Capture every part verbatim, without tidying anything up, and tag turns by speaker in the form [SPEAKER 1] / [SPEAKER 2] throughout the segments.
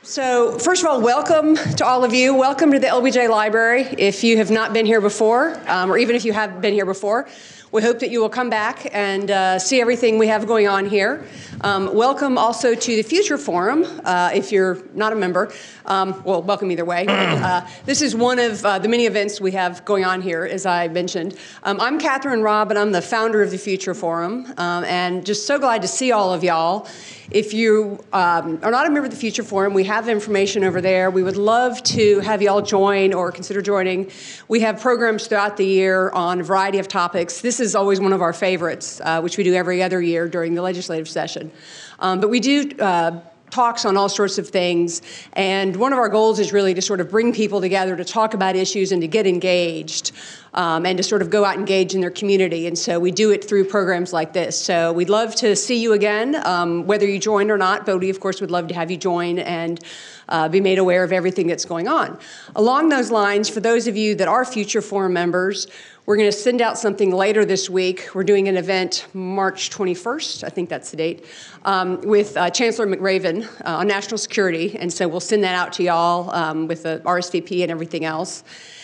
[SPEAKER 1] So first of all, welcome to all of you. Welcome to the L B J Library. If you have not been here before, um, or even if you have been here before, we hope that you will come back and uh, see everything we have going on here. Um, welcome also to the Future Forum, uh, if you're not a member. Um, well, welcome either way. Uh, this is one of uh, the many events we have going on here, as I mentioned. Um, I'm Catherine Robb, and I'm the founder of the Future Forum, um, and just so glad to see all of y'all. If you um, are not a member of the Future Forum, we have information over there. We would love to have you all join or consider joining. We have programs throughout the year on a variety of topics. This is always one of our favorites, uh, which we do every other year during the legislative session. Um, but we do uh, talks on all sorts of things, and one of our goals is really to sort of bring people together to talk about issues and to get engaged. Um, and to sort of go out and engage in their community. And so we do it through programs like this. So we'd love to see you again, um, whether you join or not, but we, of course, would love to have you join and uh, be made aware of everything that's going on. Along those lines, for those of you that are Future Forum members, we're going to send out something later this week. We're doing an event March twenty-first, I think that's the date, um, with uh, Chancellor McRaven uh, on national security. And so we'll send that out to y'all um, with the R S V P and everything else.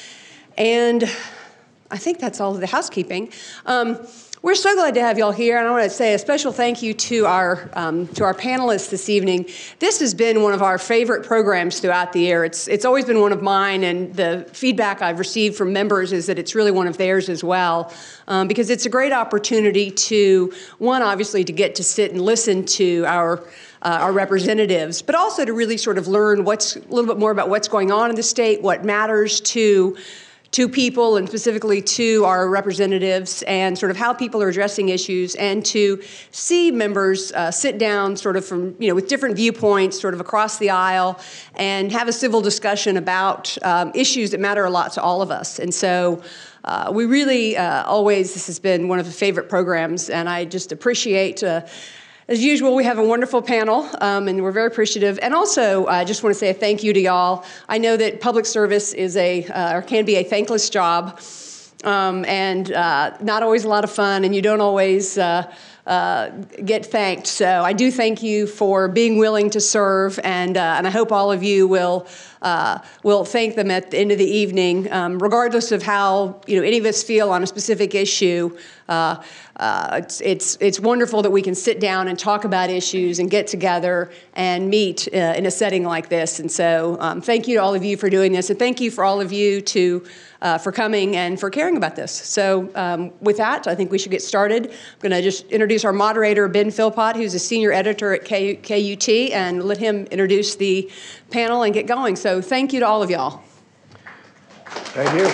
[SPEAKER 1] And I think that's all of the housekeeping. Um, we're so glad to have y'all here, and I want to say a special thank you to our um, to our panelists this evening. This has been one of our favorite programs throughout the year. It's it's always been one of mine, and the feedback I've received from members is that it's really one of theirs as well, um, because it's a great opportunity to, one, obviously, to get to sit and listen to our Uh, our representatives, but also to really sort of learn what's a little bit more about what's going on in the state, what matters to to people and specifically to our representatives, and sort of how people are addressing issues, and to see members uh, sit down sort of from, you know, with different viewpoints sort of across the aisle and have a civil discussion about um, issues that matter a lot to all of us. And so uh, we really uh, always, this has been one of the favorite programs, and I just appreciate uh, as usual, we have a wonderful panel, um, and we're very appreciative. And also, I uh, just want to say a thank you to y'all. I know that public service is a, uh, or can be a thankless job, um, and uh, not always a lot of fun, and you don't always uh, uh, get thanked. So I do thank you for being willing to serve, and uh, and I hope all of you will uh, will thank them at the end of the evening, um, regardless of how, you know, any of us feel on a specific issue. Uh, Uh, it's, it's, it's wonderful that we can sit down and talk about issues and get together and meet uh, in a setting like this. And so um, thank you to all of you for doing this, and thank you for all of you to uh, for coming and for caring about this. So um, with that, I think we should get started. I'm going to just introduce our moderator, Ben Philpott, who's a senior editor at K U T, and let him introduce the panel and get going. So thank you to all of y'all.
[SPEAKER 2] Thank you.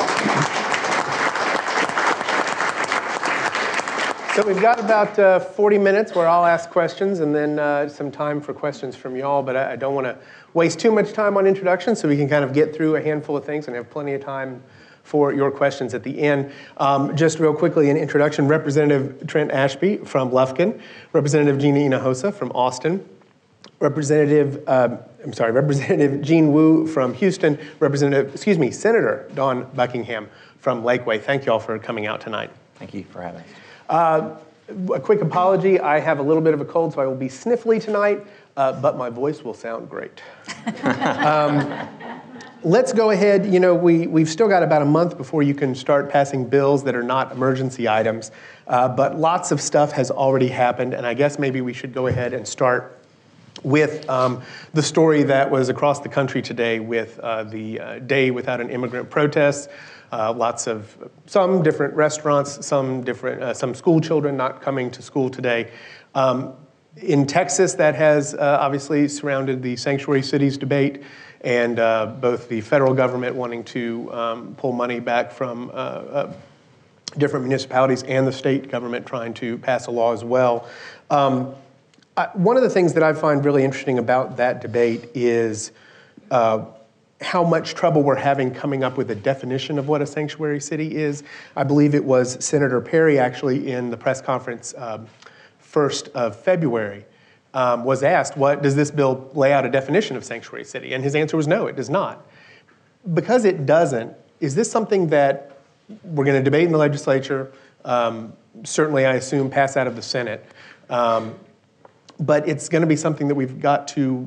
[SPEAKER 2] So we've got about uh, forty minutes where I'll ask questions, and then uh, some time for questions from y'all, but I, I don't want to waste too much time on introductions, so we can kind of get through a handful of things and have plenty of time for your questions at the end. Um, just real quickly, an introduction: Representative Trent Ashby from Lufkin, Representative Gina Hinojosa from Austin, Representative, uh, I'm sorry, Representative Jean Wu from Houston, Representative, excuse me, Senator Dawn Buckingham from Lakeway. Thank you all for coming out tonight.
[SPEAKER 3] Thank you for having us.
[SPEAKER 2] Uh, a quick apology, I have a little bit of a cold, so I will be sniffly tonight, uh, but my voice will sound great. um, let's go ahead, you know, we, we've still got about a month before you can start passing bills that are not emergency items, uh, but lots of stuff has already happened, and I guess maybe we should go ahead and start with um, the story that was across the country today with uh, the uh, Day Without an Immigrant protests. Uh, lots of, some different restaurants, some different, uh, some school children not coming to school today. Um, in Texas, that has uh, obviously surrounded the sanctuary cities debate, and uh, both the federal government wanting to um, pull money back from uh, uh, different municipalities and the state government trying to pass a law as well. Um, I, one of the things that I find really interesting about that debate is uh, how much trouble we're having coming up with a definition of what a sanctuary city is. I believe it was Senator Perry, actually, in the press conference um, first of February, um, was asked, what does this bill lay out a definition of sanctuary city? And his answer was no, it does not. Because it doesn't, is this something that we're going to debate in the legislature, um, certainly, I assume, pass out of the Senate, um, but it's going to be something that we've got to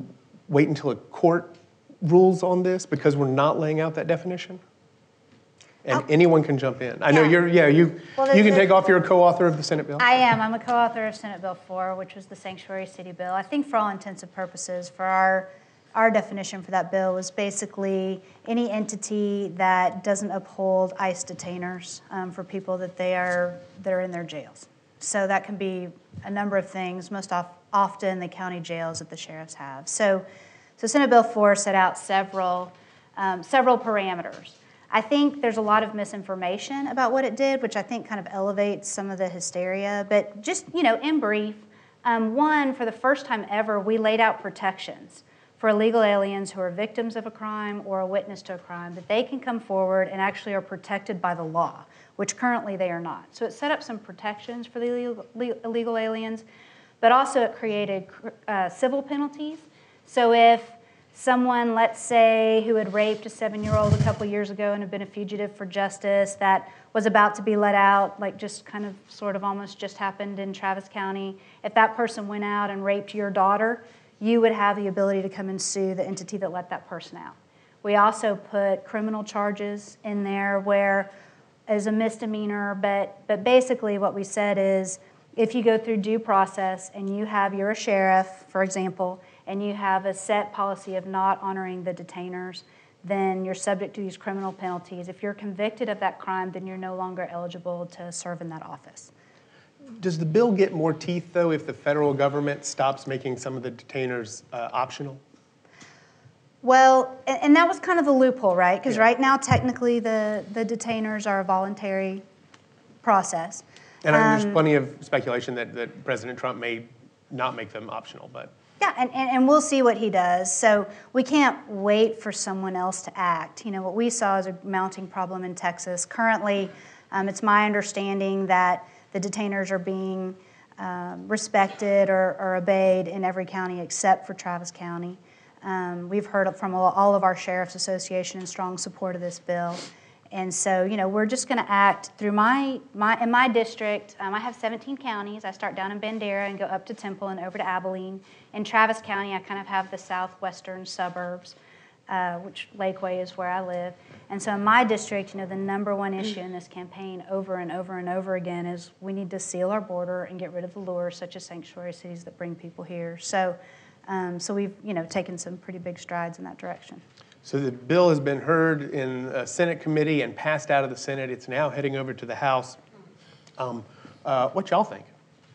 [SPEAKER 2] wait until a court rules on this because we're not laying out that definition? And oh. anyone can jump in. I yeah. know you're, yeah, you well, you can take off. You're a co-author of the Senate bill.
[SPEAKER 3] I am. I'm a co-author of Senate Bill four, which was the Sanctuary City Bill. I think for all intents and purposes, for our our definition for that bill was basically any entity that doesn't uphold ICE detainers um, for people that they are that are in their jails. So that can be a number of things. Most of, often the county jails that the sheriffs have. So, so Senate Bill four set out several um, several parameters. I think there's a lot of misinformation about what it did, which I think kind of elevates some of the hysteria. But just, you know, in brief, um, one, for the first time ever, we laid out protections for illegal aliens who are victims of a crime or a witness to a crime, that they can come forward and actually are protected by the law, which currently they are not. So it set up some protections for the illegal, illegal aliens, but also it created uh, civil penalties. So if someone, let's say, who had raped a seven-year-old a couple years ago and had been a fugitive for justice that was about to be let out, like just kind of sort of almost just happened in Travis County, if that person went out and raped your daughter, you would have the ability to come and sue the entity that let that person out. We also put criminal charges in there where as a misdemeanor, but, but basically what we said is if you go through due process and you have, you're a sheriff, for example, and you have a set policy of not honoring the detainers, then you're subject to these criminal penalties. If you're convicted of that crime, then you're no longer eligible to serve in that office.
[SPEAKER 2] Does the bill get more teeth, though, if the federal government stops making some of the detainers uh, optional?
[SPEAKER 3] Well, and, and that was kind of the loophole, right? Because yeah. right now, technically, the, the detainers are a voluntary process.
[SPEAKER 2] And um, there's plenty of speculation that, that President Trump may not make them optional, but...
[SPEAKER 3] Yeah, and, and, and we'll see what he does. So we can't wait for someone else to act. You know, what we saw is a mounting problem in Texas. Currently, um, it's my understanding that the detainers are being um, respected or, or obeyed in every county except for Travis County. Um, we've heard from all of our sheriff's association in strong support of this bill. And so, you know, we're just going to act through my, my in my district. Um, I have seventeen counties. I start down in Bandera and go up to Temple and over to Abilene. In Travis County, I kind of have the southwestern suburbs, uh, which Lakeway is where I live. And so in my district, you know, the number one issue in this campaign over and over and over again is we need to seal our border and get rid of the lures, such as sanctuary cities that bring people here. So, um, so we've, you know, taken some pretty big strides in that direction.
[SPEAKER 2] So the bill has been heard in a Senate committee and passed out of the Senate. It's now heading over to the House. Um, uh, what y'all think?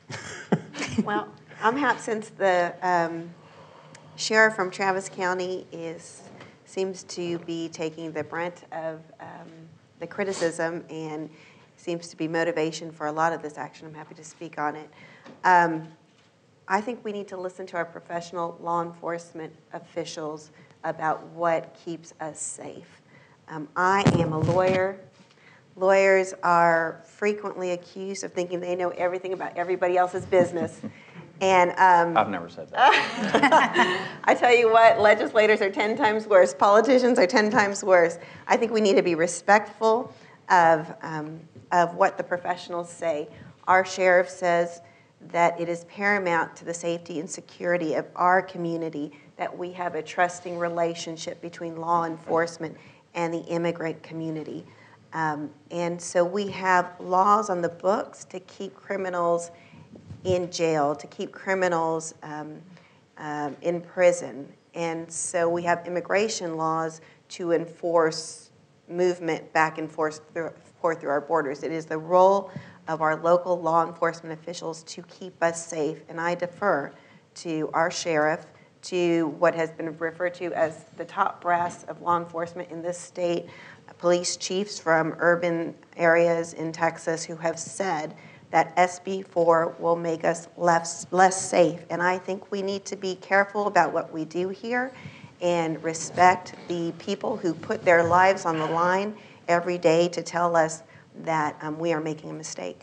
[SPEAKER 4] Well, I'm happy since the um, sheriff from Travis County is seems to be taking the brunt of um, the criticism and seems to be motivation for a lot of this action. I'm happy to speak on it. Um, I think we need to listen to our professional law enforcement officials about what keeps us safe. Um, I am a lawyer. Lawyers are frequently accused of thinking they know everything about everybody else's business. And um,
[SPEAKER 5] I've never said that.
[SPEAKER 4] I tell you what, legislators are ten times worse. Politicians are ten times worse. I think we need to be respectful of, um, of what the professionals say. Our sheriff says that it is paramount to the safety and security of our community that we have a trusting relationship between law enforcement and the immigrant community. Um, and so we have laws on the books to keep criminals in jail, to keep criminals um, um, in prison. And so we have immigration laws to enforce movement back and forth through, forth through our borders. It is the role of our local law enforcement officials to keep us safe. And I defer to our sheriff, to what has been referred to as the top brass of law enforcement in this state, police chiefs from urban areas in Texas who have said that S B four will make us less, less safe. And I think we need to be careful about what we do here and respect the people who put their lives on the line every day to tell us that um, we are making a mistake.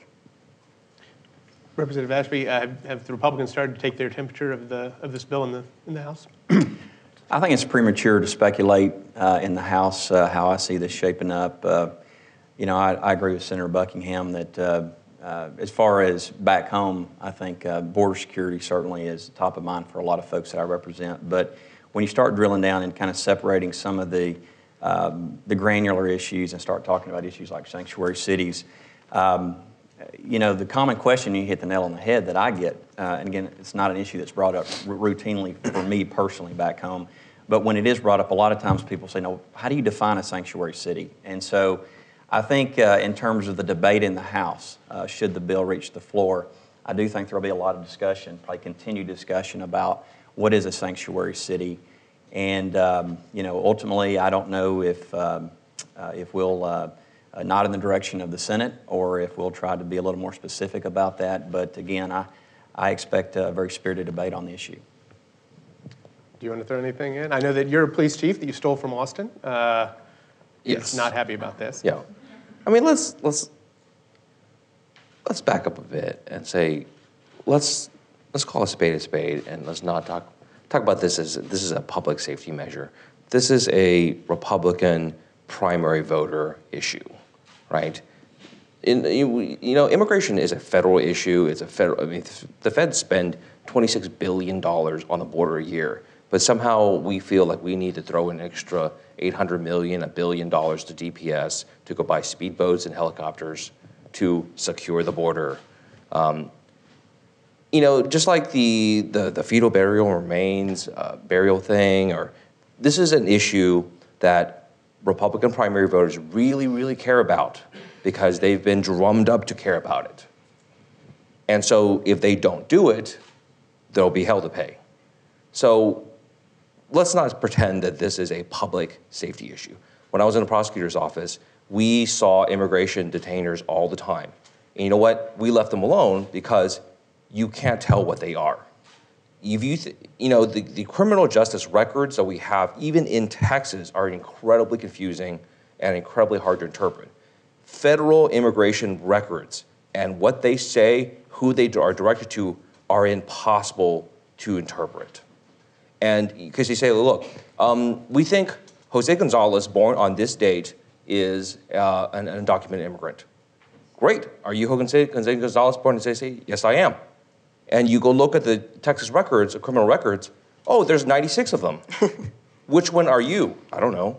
[SPEAKER 2] Representative Ashby, uh, have the Republicans started to take their temperature of the of this bill in the in the House?
[SPEAKER 5] I think it's premature to speculate uh, in the House uh, how I see this shaping up. Uh, you know, I, I agree with Senator Buckingham that uh, uh, as far as back home, I think uh, border security certainly is top of mind for a lot of folks that I represent. But when you start drilling down and kind of separating some of the um, the granular issues and start talking about issues like sanctuary cities, um, you know, the common question, you hit the nail on the head that I get, uh, and again, it's not an issue that's brought up r- routinely for me personally back home, but when it is brought up, a lot of times people say, no, how do you define a sanctuary city? And so I think uh, in terms of the debate in the House, uh, should the bill reach the floor, I do think there will be a lot of discussion, probably continued discussion about what is a sanctuary city. And, um, you know, ultimately, I don't know if, um, uh, if we'll uh, uh, nod in the direction of the Senate or if we'll try to be a little more specific about that. But again, I, I expect a very spirited debate on the issue.
[SPEAKER 2] Do you want to throw anything in? I know that you're a police chief that you stole from Austin. Uh,
[SPEAKER 6] Yes.
[SPEAKER 2] Not happy about this.
[SPEAKER 6] Yeah. I mean, let's let's let's back up a bit and say, let's let's call a spade a spade, and let's not talk talk about this as this is a public safety measure. This is a Republican primary voter issue, right? In, you, you know, immigration is a federal issue. It's a federal. I mean, the feds spend twenty-six billion dollars on the border a year, but somehow we feel like we need to throw an extra eight hundred million dollars, a billion dollars to D P S to go buy speedboats and helicopters to secure the border. Um, you know, just like the, the, the fetal burial remains uh, burial thing, or this is an issue that Republican primary voters really, really care about because they've been drummed up to care about it. And so if they don't do it, they'll be hell to pay. So let's not pretend that this is a public safety issue. When I was in the prosecutor's office, we saw immigration detainers all the time. And you know what? We left them alone because you can't tell what they are. If you, th- you know, the, the criminal justice records that we have, even in Texas, are incredibly confusing and incredibly hard to interpret. Federal immigration records and what they say, who they are directed to, are impossible to interpret. And because you say, look, um, we think Jose Gonzalez, born on this date, is uh, an, an undocumented immigrant. Great. Are you Jose, Jose Gonzalez, born on this date? Yes, I am. And you go look at the Texas records, the criminal records, oh, there's ninety-six of them. Which one are you? I don't know.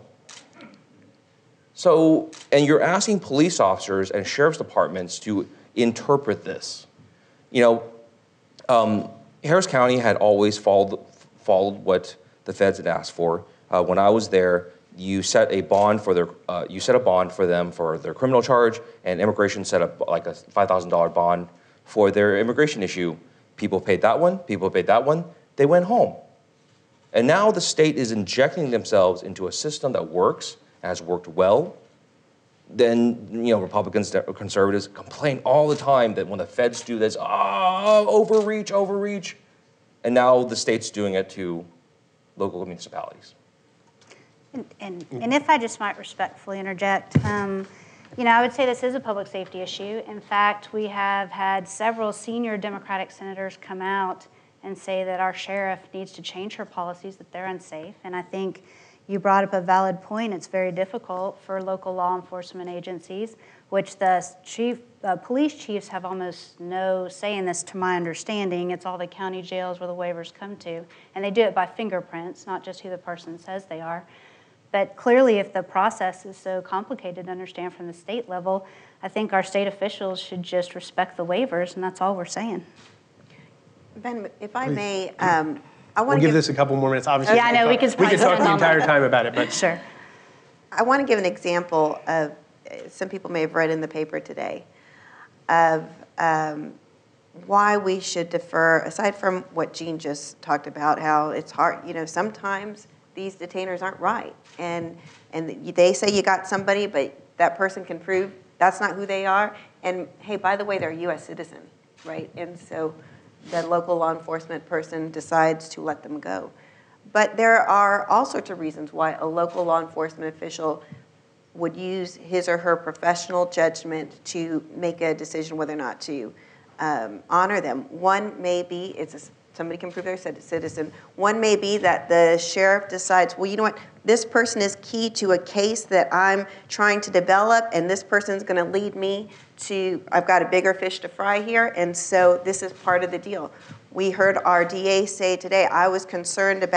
[SPEAKER 6] So, and you're asking police officers and sheriff's departments to interpret this. You know, um, Harris County had always followed, followed what the feds had asked for. Uh, when I was there, you set a bond for their, uh, you set a bond for them for their criminal charge, and immigration set up like a five thousand dollars bond for their immigration issue. People paid that one, people paid that one, they went home. And now the state is injecting themselves into a system that works, has worked well. Then, you know, Republicans, conservatives complain all the time that when the feds do this, ah, oh, overreach, overreach. And now the state's doing it to local municipalities.
[SPEAKER 3] And, and, and if I just might respectfully interject, um, you know, I would say this is a public safety issue. In fact, we have had several senior Democratic senators come out and say that our sheriff needs to change her policies, that they're unsafe. And I think you brought up a valid point. It's very difficult for local law enforcement agencies, which the chief, uh, police chiefs have almost no say in this, to my understanding. It's all the county jails where the waivers come to. And they do it by fingerprints, not just who the person says they are. But clearly, if the process is so complicated to understand from the state level, I think our state officials should just respect the waivers, and that's all we're saying.
[SPEAKER 4] Ben, if I may, um, I want
[SPEAKER 2] We'll
[SPEAKER 4] to
[SPEAKER 2] give
[SPEAKER 4] give
[SPEAKER 2] this a couple more minutes. Obviously,
[SPEAKER 3] Yeah, I know, we could
[SPEAKER 2] we could talk the
[SPEAKER 3] spend
[SPEAKER 2] entire
[SPEAKER 3] all
[SPEAKER 2] time about it, but
[SPEAKER 3] Sure.
[SPEAKER 4] I want to give an example of, some people may have read in the paper today, of um, why we should defer, aside from what Jean just talked about, how it's hard, you know, sometimes these detainers aren't right. And, and they say you got somebody, but that person can prove that's not who they are. And hey, by the way, they're a U S citizen, right? And so the local law enforcement person decides to let them go. But there are all sorts of reasons why a local law enforcement official would use his or her professional judgment to make a decision whether or not to um, honor them. One may be, it's a, somebody can prove they're a citizen. One may be that the sheriff decides, well, you know what, this person is key to a case that I'm trying to develop, and this person's gonna lead me to, I've got a bigger fish to fry here, and so this is part of the deal. We heard our D A say today, I was concerned about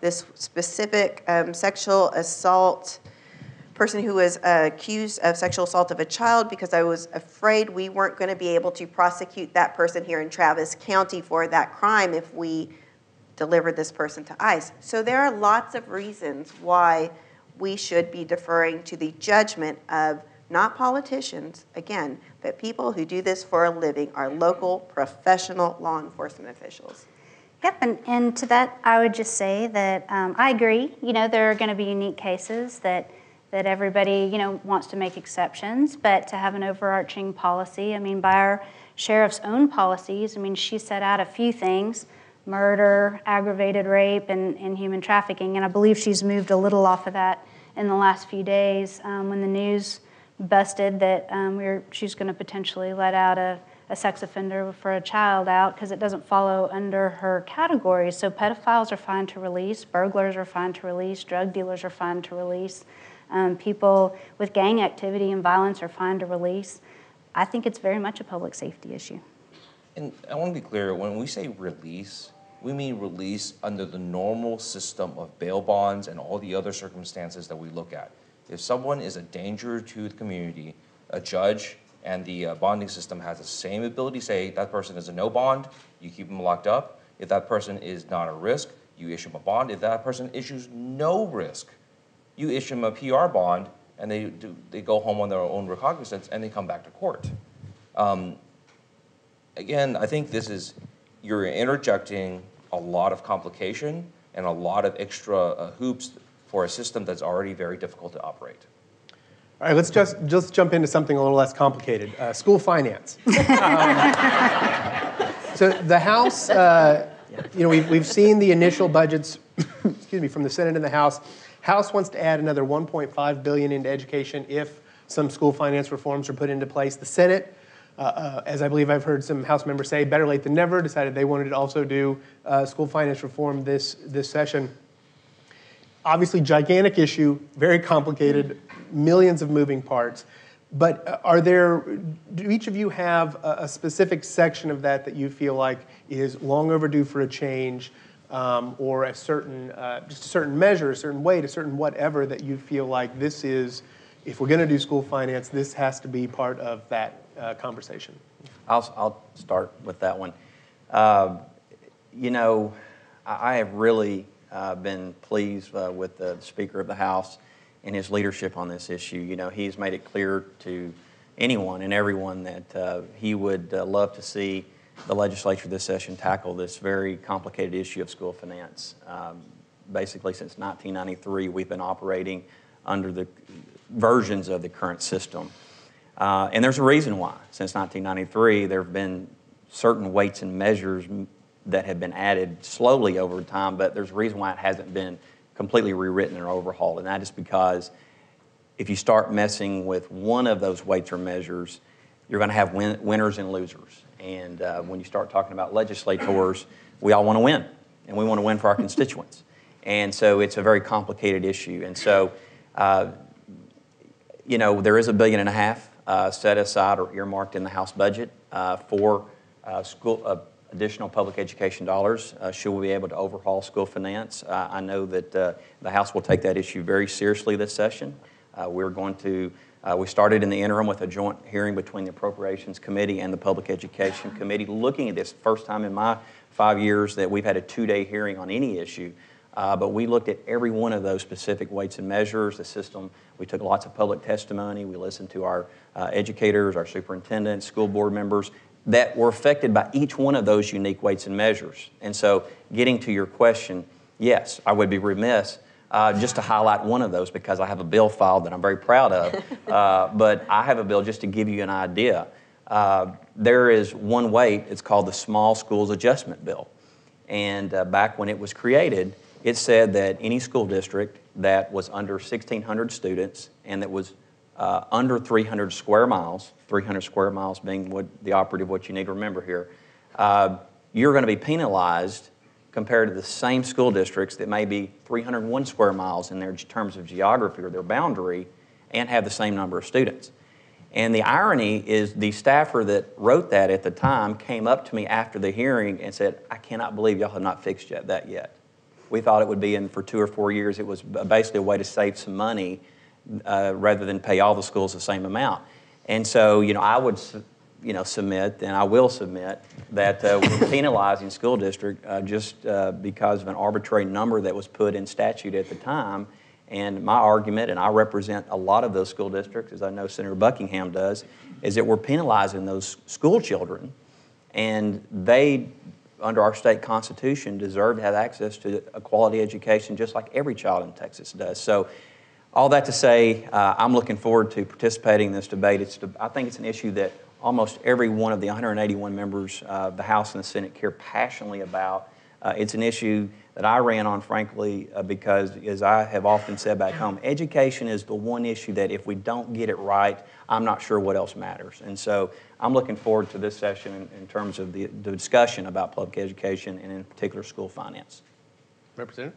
[SPEAKER 4] this specific um, sexual assault person who was uh, accused of sexual assault of a child, because I was afraid we weren't going to be able to prosecute that person here in Travis County for that crime if we delivered this person to ICE. So there are lots of reasons why we should be deferring to the judgment of not politicians, again, but people who do this for a living, are local, professional law enforcement officials.
[SPEAKER 3] Yep, and, and to that, I would just say that um, I agree. You know, there are going to be unique cases that that everybody, you know, wants to make exceptions, but to have an overarching policy, I mean, by our sheriff's own policies, I mean, she set out a few things: murder, aggravated rape, and, and human trafficking, and I believe she's moved a little off of that in the last few days um, when the news busted that um, we were, she's going to potentially let out a, a sex offender for a child out because it doesn't follow under her categories. So pedophiles are fine to release, burglars are fine to release, drug dealers are fine to release, um, people with gang activity and violence are fine to release. I think it's very much a public safety issue.
[SPEAKER 6] And I want to be clear, when we say release, we mean release under the normal system of bail bonds and all the other circumstances that we look at. If someone is a danger to the community, a judge and the uh, bonding system has the same ability to say that person is a no bond, you keep them locked up. If that person is not a risk, you issue them a bond. If that person issues no risk, you issue them a P R bond, and they do, they go home on their own recognizance and they come back to court. Um, again, I think this is, you're interjecting a lot of complication and a lot of extra uh, hoops for a system that's already very difficult to operate.
[SPEAKER 2] All right, let's just, just jump into something a little less complicated. Uh, school finance. um, so the House, uh, you know, we've, we've seen the initial budgets, excuse me, from the Senate and the House. House wants to add another one point five billion dollars into education if some school finance reforms are put into place. The Senate, uh, uh, as I believe I've heard some House members say, better late than never, decided they wanted to also do uh, school finance reform this, this session. Obviously, gigantic issue, very complicated, millions of moving parts. But are there, do each of you have a, a specific section of that that you feel like is long overdue for a change, um, or a certain, uh, just a certain measure, a certain weight, a certain whatever that you feel like this is, if we're going to do school finance, this has to be part of that uh, conversation?
[SPEAKER 5] I'll, I'll start with that one. Uh, you know, I, I have really uh, been pleased uh, with the Speaker of the House and his leadership on this issue. You know, he's made it clear to anyone and everyone that uh, he would uh, love to see the legislature this session tackle this very complicated issue of school finance. Um, basically, since nineteen ninety-three, we've been operating under the versions of the current system. Uh, and there's a reason why. Since nineteen ninety-three, there have been certain weights and measures that have been added slowly over time, but there's a reason why it hasn't been completely rewritten or overhauled, and that is because if you start messing with one of those weights or measures, you're going to have win winners and losers. And uh, when you start talking about legislators, we all want to win, and we want to win for our constituents. And so it's a very complicated issue. And so, uh, you know, there is a billion and a half uh, set aside or earmarked in the House budget uh, for uh, school uh, additional public education dollars. Uh, should we be able to overhaul school finance? Uh, I know that uh, the House will take that issue very seriously this session. Uh, we're going to, uh, we started in the interim with a joint hearing between the Appropriations Committee and the Public Education Committee looking at this. First time in my five years that we've had a two-day hearing on any issue. Uh, but we looked at every one of those specific weights and measures, the system. We took lots of public testimony. We listened to our uh, educators, our superintendents, school board members that were affected by each one of those unique weights and measures. And so getting to your question, yes, I would be remiss uh, just to highlight one of those because I have a bill filed that I'm very proud of. Uh, but I have a bill just to give you an idea. Uh, there is one weight, it's called the Small Schools Adjustment Bill. And uh, back when it was created, it said that any school district that was under sixteen hundred students and that was uh, under three hundred square miles, three hundred square miles being what the operative, what you need to remember here, uh, you're going to be penalized compared to the same school districts that may be three hundred one square miles in their terms of geography or their boundary and have the same number of students. And the irony is the staffer that wrote that at the time came up to me after the hearing and said, I cannot believe y'all have not fixed yet, that yet. we thought it would be in for two or four years. It was basically a way to save some money uh, rather than pay all the schools the same amount. And so, you know, I would, you know, submit, and I will submit, that uh, we're penalizing school district uh, just uh, because of an arbitrary number that was put in statute at the time. And my argument, and I represent a lot of those school districts, as I know Senator Buckingham does, is that we're penalizing those school children, and they, under our state constitution, deserve to have access to a quality education just like every child in Texas does. So all that to say, uh, I'm looking forward to participating in this debate. It's, I think it's an issue that almost every one of the one hundred eighty-one members of the House and the Senate care passionately about. Uh, it's an issue that I ran on, frankly, uh, because, as I have often said back home, education is the one issue that if we don't get it right, I'm not sure what else matters. And so I'm looking forward to this session in, in terms of the, the discussion about public education and in particular school finance.
[SPEAKER 2] Representative?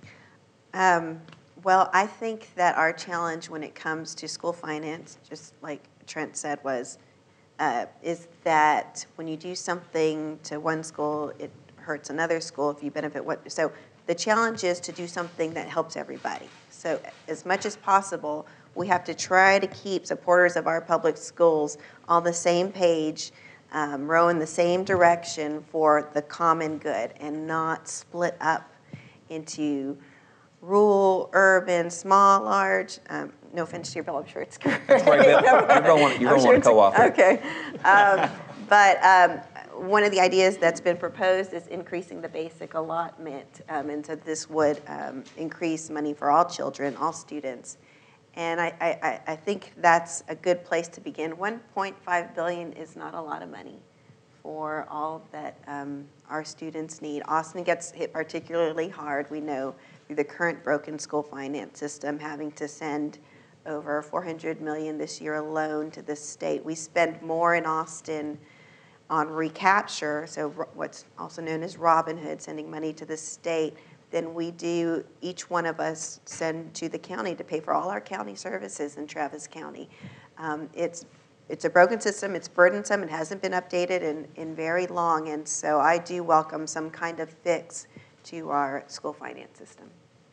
[SPEAKER 4] Um, well, I think that our challenge when it comes to school finance, just like Trent said, was uh, is that when you do something to one school, it hurts another school if you benefit what. So the challenge is to do something that helps everybody. So as much as possible, we have to try to keep supporters of our public schools on the same page, um, row in the same direction for the common good, and not split up into rural, urban, small, large. Um, no offense to your bill, I'm sure it's great.
[SPEAKER 5] That's great, Bill. You don't want, you don't want to co-author.
[SPEAKER 4] Okay. Um, but um, one of the ideas that's been proposed is increasing the basic allotment, um, and so this would um, increase money for all children, all students. And I, I, I think that's a good place to begin. one point five billion dollars is not a lot of money for all that um, our students need. Austin gets hit particularly hard, we know, through the current broken school finance system, having to send over four hundred million dollars this year alone to the state. We spend more in Austin on recapture, so what's also known as Robin Hood, sending money to the state, than we do each one of us send to the county to pay for all our county services in Travis County. Um, it's it's a broken system, it's burdensome, it hasn't been updated in, in very long, and so I do welcome some kind of fix to our school finance system.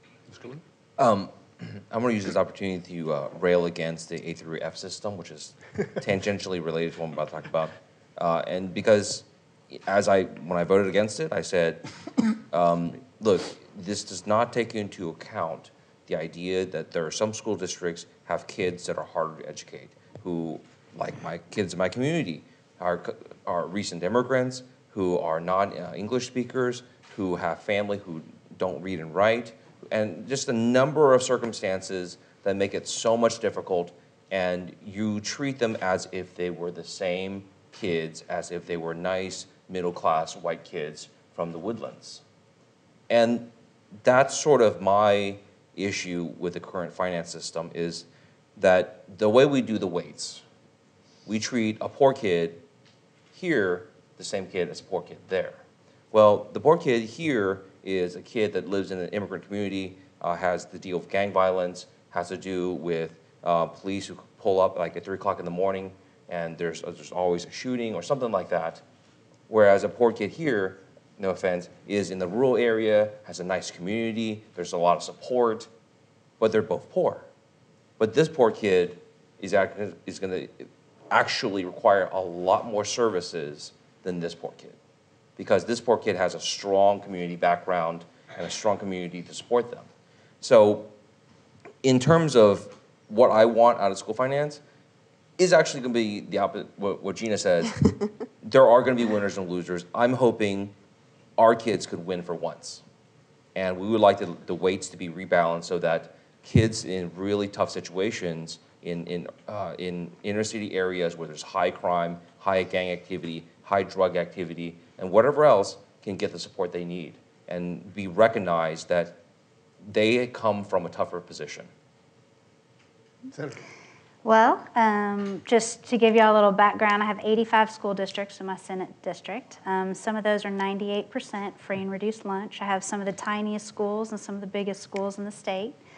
[SPEAKER 6] Um, I'm going to use this opportunity to uh, rail against the A through F system, which is tangentially related to what I'm about to talk about. Uh, and because as I, when I voted against it, I said, um, look, this does not take into account the idea that there are some school districts have kids that are harder to educate, who, like my kids in my community, are, are recent immigrants, who are non-English speakers, who have family who don't read and write, and just a number of circumstances that make it so much difficult, and you treat them as if they were the same kids, as if they were nice, middle-class white kids from the Woodlands. And that's sort of my issue with the current finance system, is that the way we do the weights, we treat a poor kid here the same kid as a poor kid there. Well, the poor kid here is a kid that lives in an immigrant community, uh, has to deal with gang violence, has to do with uh, police who pull up like at three o'clock in the morning, and there's, uh, there's always a shooting or something like that. Whereas a poor kid here, no offense, is in the rural area, has a nice community, there's a lot of support, but they're both poor. But this poor kid is, act is going to actually require a lot more services than this poor kid, because this poor kid has a strong community background and a strong community to support them. So in terms of what I want out of school finance, is actually going to be the opposite, what, what Gina says. There are going to be winners and losers. I'm hoping our kids could win for once. And we would like the, the weights to be rebalanced so that kids in really tough situations in, in, uh, in inner city areas where there's high crime, high gang activity, high drug activity, and whatever else can get the support they need and be recognized that they come from a tougher position.
[SPEAKER 2] Senator.
[SPEAKER 3] Well, um, just to give you all a little background, I have eighty-five school districts in my Senate district. Um, some of those are ninety-eight percent free and reduced lunch. I have some of the tiniest schools and some of the biggest schools in the state.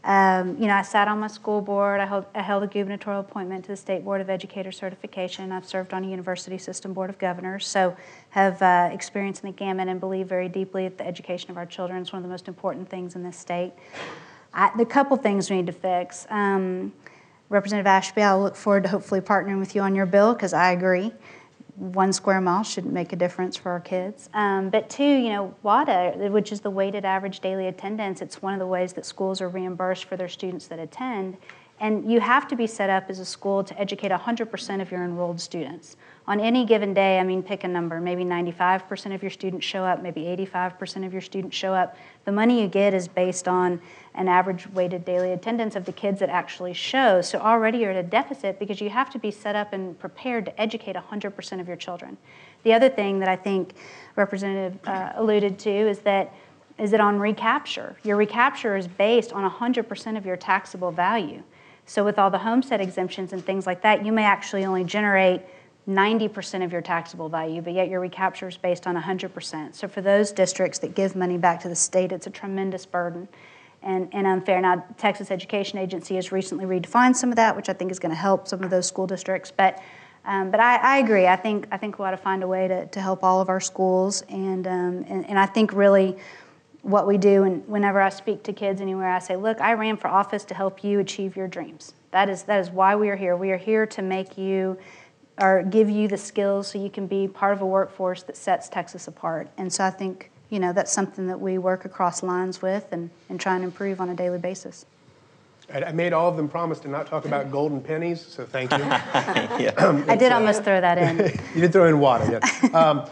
[SPEAKER 3] Um, you know, I sat on my school board. I held, I held a gubernatorial appointment to the State Board of Educator Certification. I've served on a university system board of governors, so have uh, experience in the gamut and believe very deeply that the education of our children is one of the most important things in this state. I, the couple things we need to fix. Um, Representative Ashby, I'll look forward to hopefully partnering with you on your bill, because I agree. One square mile shouldn't make a difference for our kids. Um, but two, you know, WADA, which is the weighted average daily attendance, it's one of the ways that schools are reimbursed for their students that attend. And you have to be set up as a school to educate one hundred percent of your enrolled students. On any given day, I mean, pick a number, maybe ninety-five percent of your students show up, maybe eighty-five percent of your students show up. The money you get is based on an average weighted daily attendance of the kids that actually show. So already you're at a deficit because you have to be set up and prepared to educate one hundred percent of your children. The other thing that I think Representative uh, alluded to is that is it on recapture. Your recapture is based on one hundred percent of your taxable value. So with all the homestead exemptions and things like that, you may actually only generate ninety percent of your taxable value, but yet your recapture is based on one hundred percent. So for those districts that give money back to the state, it's a tremendous burden and, and unfair. Now, Texas Education Agency has recently redefined some of that, which I think is going to help some of those school districts. But um, but I, I agree. I think I think we ought to find a way to, to help all of our schools, and, um, and and I think really what we do, and whenever I speak to kids anywhere, I say, look, I ran for office to help you achieve your dreams. That is that is why we are here. We are here to make you, or give you the skills so you can be part of a workforce that sets Texas apart. And so I think, you know, that's something that we work across lines with and, and try and improve on a daily basis.
[SPEAKER 2] I made all of them promise to not talk about golden pennies, so thank you.
[SPEAKER 5] Yeah.
[SPEAKER 2] um,
[SPEAKER 3] I did almost throw that in.
[SPEAKER 2] You did throw in water, yeah. Um,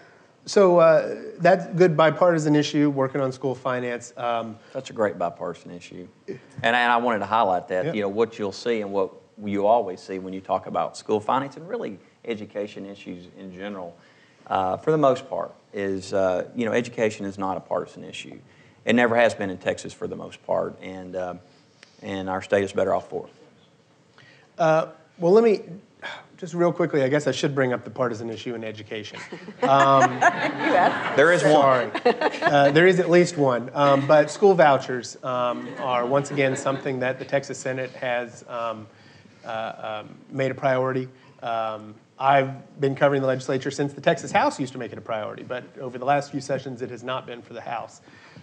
[SPEAKER 2] so uh, that's good bipartisan issue, working on school finance. Um,
[SPEAKER 5] That's a great bipartisan issue. And, and I wanted to highlight that,
[SPEAKER 2] yeah.
[SPEAKER 5] you know, what you'll see and what you always see when you talk about school finance and really education issues in general, uh, for the most part, is, uh, you know, education is not a partisan issue. It never has been in Texas for the most part, and, uh, and our state is better off for it.
[SPEAKER 2] Uh, well, let me, just real quickly, I guess I should bring up the partisan issue in education. Um,
[SPEAKER 5] there is
[SPEAKER 2] sorry.
[SPEAKER 5] one.
[SPEAKER 2] uh, there is at least one. Um, but school vouchers um, are, once again, something that the Texas Senate has um, uh, um, made a priority. Um, I've been covering the legislature since the Texas House used to make it a priority, but over the last few sessions, it has not been for the House.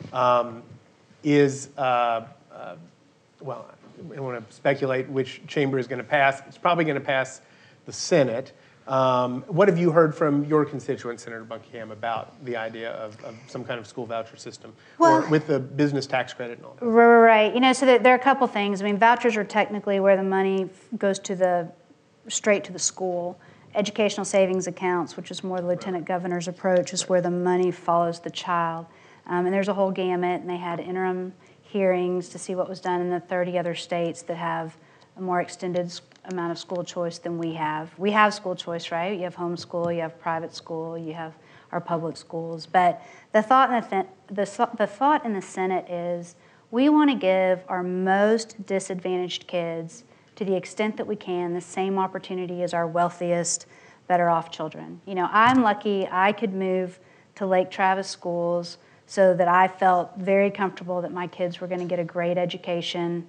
[SPEAKER 2] Um, is, uh, uh, well, I don't want to speculate which chamber is going to pass. It's probably going to pass the Senate. Um, what have you heard from your constituent, Senator Buckingham, about the idea of, of some kind of school voucher system,
[SPEAKER 3] well,
[SPEAKER 2] or with the business tax credit and all that?
[SPEAKER 3] Right. You know, so there are a couple things. I mean, vouchers are technically where the money goes to the straight to the school. Educational savings accounts, which is more the lieutenant governor's approach, is where the money follows the child. Um, and there's a whole gamut, and they had interim hearings to see what was done in the thirty other states that have a more extended amount of school choice than we have. We have school choice, right? You have homeschool, you have private school, you have our public schools. But the thought in the, the, the thought in the Senate is we want to give our most disadvantaged kids, to the extent that we can, the same opportunity as our wealthiest, better off children. You know, I'm lucky I could move to Lake Travis schools so that I felt very comfortable that my kids were going to get a great education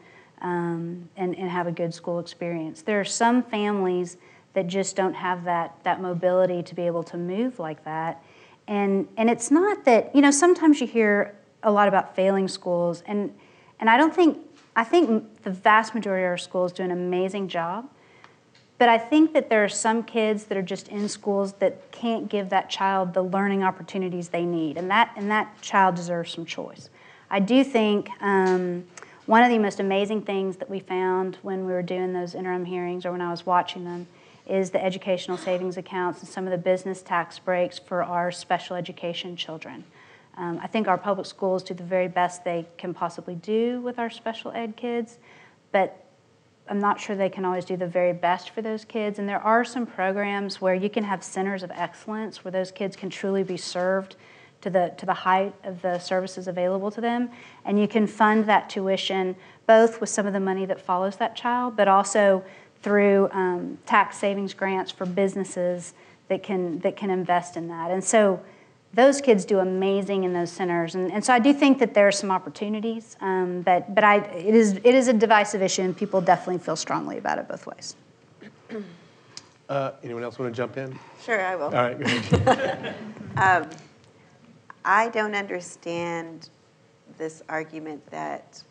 [SPEAKER 3] um, and, and have a good school experience. There are some families that just don't have that, that mobility to be able to move like that. And, and it's not that, you know, sometimes you hear a lot about failing schools, and, and I don't think, I think the vast majority of our schools do an amazing job, but I think that there are some kids that are just in schools that can't give that child the learning opportunities they need, and that, and that child deserves some choice. I do think um, one of the most amazing things that we found when we were doing those interim hearings, or when I was watching them, is the educational savings accounts and some of the business tax breaks for our special education children. Um, I think our public schools do the very best they can possibly do with our special ed kids, but I'm not sure they can always do the very best for those kids. And there are some programs where you can have centers of excellence where those kids can truly be served to the, to the height of the services available to them. And you can fund that tuition both with some of the money that follows that child, but also through um, tax savings grants for businesses that can, that can invest in that. And so those kids do amazing in those centers. And, and so I do think that there are some opportunities, um, but, but I, it is, it is a divisive issue, and people definitely feel strongly about it both ways.
[SPEAKER 2] Uh, anyone else want to jump in?
[SPEAKER 4] Sure, I will.
[SPEAKER 2] All right, go ahead.
[SPEAKER 4] um, I don't understand this argument that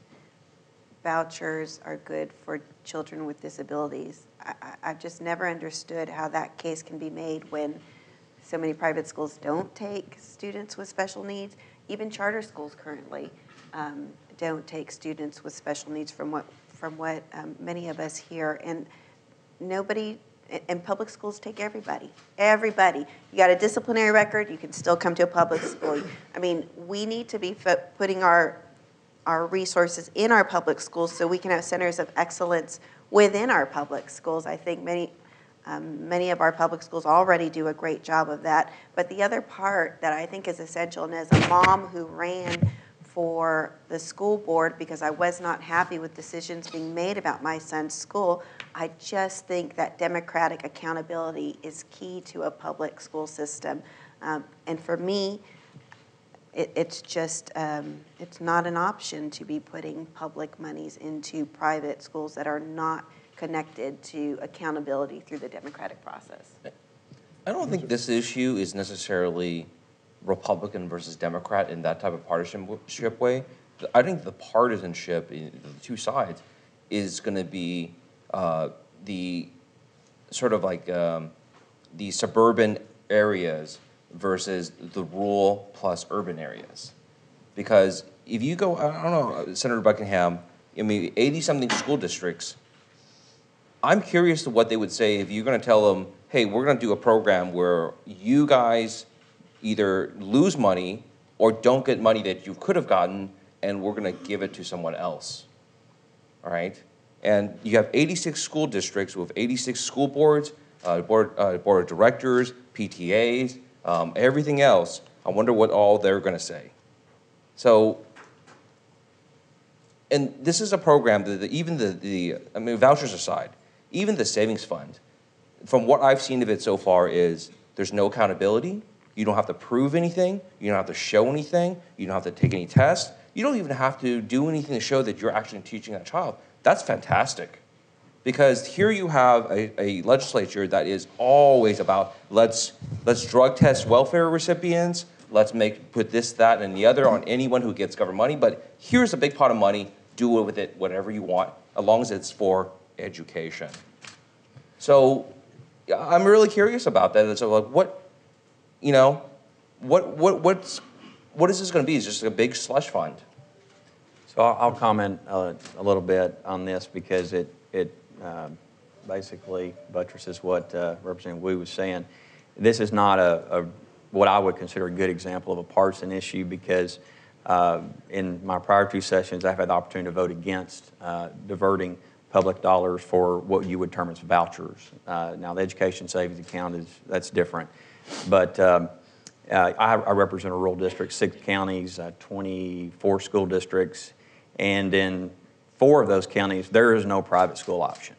[SPEAKER 4] vouchers are good for children with disabilities. I, I, I've just never understood how that case can be made when so many private schools don't take students with special needs. Even charter schools currently um, don't take students with special needs from what, from what um, many of us hear. And nobody, and public schools take everybody, everybody. You got a disciplinary record, you can still come to a public school. I mean, we need to be putting our, our resources in our public schools so we can have centers of excellence within our public schools. I think many, um, many of our public schools already do a great job of that. But the other part that I think is essential, and as a mom who ran for the school board because I was not happy with decisions being made about my son's school, I just think that democratic accountability is key to a public school system. Um, and for me, it, it's just, um, it's not an option to be putting public monies into private schools that are not connected to accountability through the democratic process.
[SPEAKER 6] I don't think this issue is necessarily Republican versus Democrat in that type of partisanship way. I think the partisanship in the two sides is going to be uh, the sort of like um, the suburban areas versus the rural plus urban areas. Because if you go, I don't know, Senator Buckingham, I mean, eighty-something school districts, I'm curious to what they would say if you're going to tell them, hey, we're going to do a program where you guys either lose money or don't get money that you could have gotten, and we're going to give it to someone else, all right? And you have eighty-six school districts with eighty-six school boards, uh, board, uh, board of directors, P T As, um, everything else. I wonder what all they're going to say. So, and this is a program that the, even the, the, I mean, vouchers aside, even the savings fund, from what I've seen of it so far is there's no accountability. You don't have to prove anything. You don't have to show anything. You don't have to take any tests. You don't even have to do anything to show that you're actually teaching that child. That's fantastic. Because here you have a, a legislature that is always about let's, let's drug test welfare recipients, let's make, put this, that, and the other on anyone who gets government money, but here's a big pot of money, do it with it whatever you want, as long as it's for education. So I'm really curious about that. So like, what, you know, what, what, what's, what is this going to be? Is this a big slush fund?
[SPEAKER 5] So I'll, I'll comment uh, a little bit on this because it, it uh, basically buttresses what uh, Representative Wu was saying. This is not a, a what I would consider a good example of a partisan issue because uh, in my prior two sessions, I've had the opportunity to vote against uh, diverting public dollars for what you would term as vouchers. Uh, now, the education savings account is that's different, but um, uh, I, I represent a rural district, six counties, uh, twenty-four school districts, and in four of those counties, there is no private school option.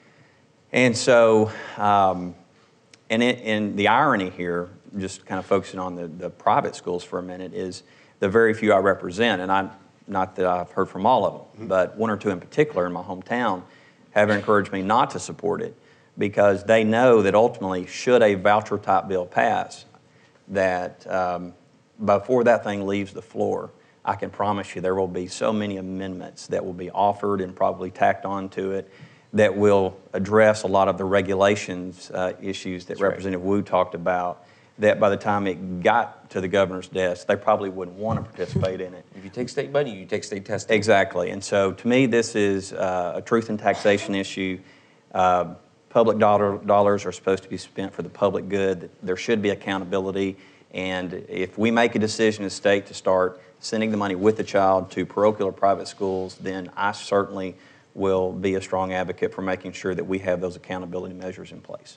[SPEAKER 5] And so, um, and, it, and the irony here, just kind of focusing on the, the private schools for a minute, is the very few I represent, and I'm not that I've heard from all of them, mm-hmm. but one or two in particular in my hometown have encouraged me not to support it because they know that ultimately, should a voucher type bill pass, that um, before that thing leaves the floor, I can promise you there will be so many amendments that will be offered and probably tacked onto it that will address a lot of the regulations uh, issues that That's Representative right. Wu talked about, that by the time it got to the governor's desk, they probably wouldn't want to participate in it.
[SPEAKER 6] If you take state money, you take state testing.
[SPEAKER 5] Exactly. And so to me, this is uh, a truth and taxation issue. Uh, public dollar, dollars are supposed to be spent for the public good. There should be accountability. And if we make a decision as state to start sending the money with the child to parochial or private schools, then I certainly will be a strong advocate for making sure that we have those accountability measures in place.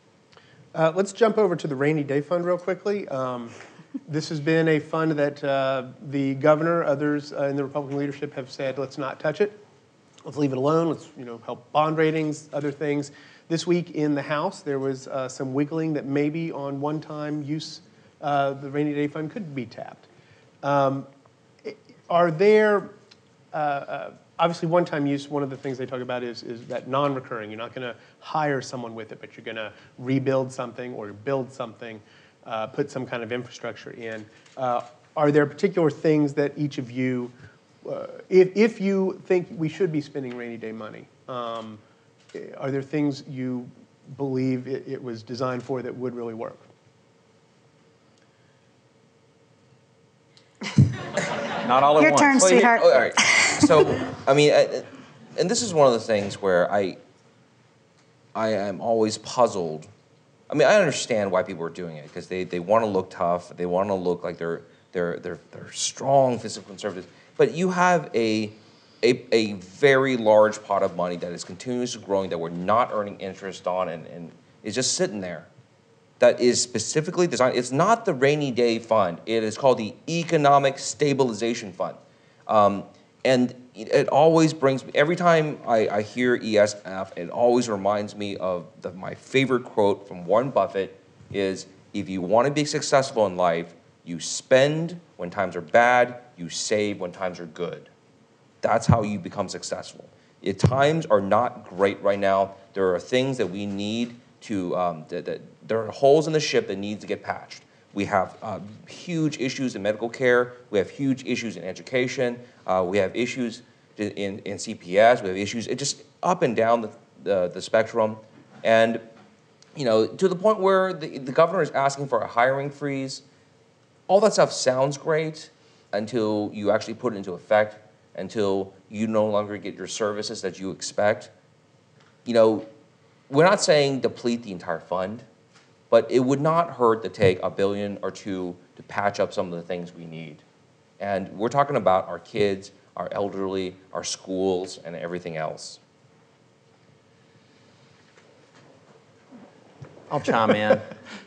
[SPEAKER 2] Uh, let's jump over to the rainy day fund real quickly. Um, this has been a fund that uh, the governor, others uh, in the Republican leadership have said, let's not touch it. Let's leave it alone. Let's you know help bond ratings, other things. This week in the House, there was uh, some wiggling that maybe on one-time use uh, the rainy day fund could be tapped. Um, are there, uh, uh, obviously one-time use, one of the things they talk about is, is that non-recurring. You're not going to hire someone with it, but you're going to rebuild something or build something, uh, put some kind of infrastructure in. Uh, are there particular things that each of you, uh, if, if you think we should be spending rainy day money, um, are there things you believe it, it was designed for that would really work?
[SPEAKER 5] Not all at
[SPEAKER 3] Your
[SPEAKER 5] once.
[SPEAKER 3] turn,
[SPEAKER 6] Well, you-
[SPEAKER 3] sweetheart.
[SPEAKER 6] oh, all right. So, I mean, I, and this is one of the things where I, I am always puzzled. I mean, I understand why people are doing it because they, they want to look tough. They want to look like they're they're they're they're strong fiscal conservatives. But you have a, a a very large pot of money that is continuously growing that we're not earning interest on and, and is just sitting there. That is specifically designed. It's not the rainy day fund. It is called the Economic Stabilization Fund. Um, and it, it always brings me, every time I, I hear E S F, it always reminds me of the, my favorite quote from Warren Buffett is, if you want to be successful in life, you spend when times are bad, you save when times are good. That's how you become successful. If times are not great right now, there are things that we need to, um, that, that there are holes in the ship that need to get patched. We have uh, huge issues in medical care. We have huge issues in education. Uh, we have issues in, in C P S. We have issues it just up and down the, the, the spectrum. And, you know, to the point where the, the governor is asking for a hiring freeze. All that stuff sounds great until you actually put it into effect, until you no longer get your services that you expect. You know, we're not saying deplete the entire fund, but it would not hurt to take a billion or two to patch up some of the things we need. And we're talking about our kids, our elderly, our schools, and everything else.
[SPEAKER 5] I'll chime in.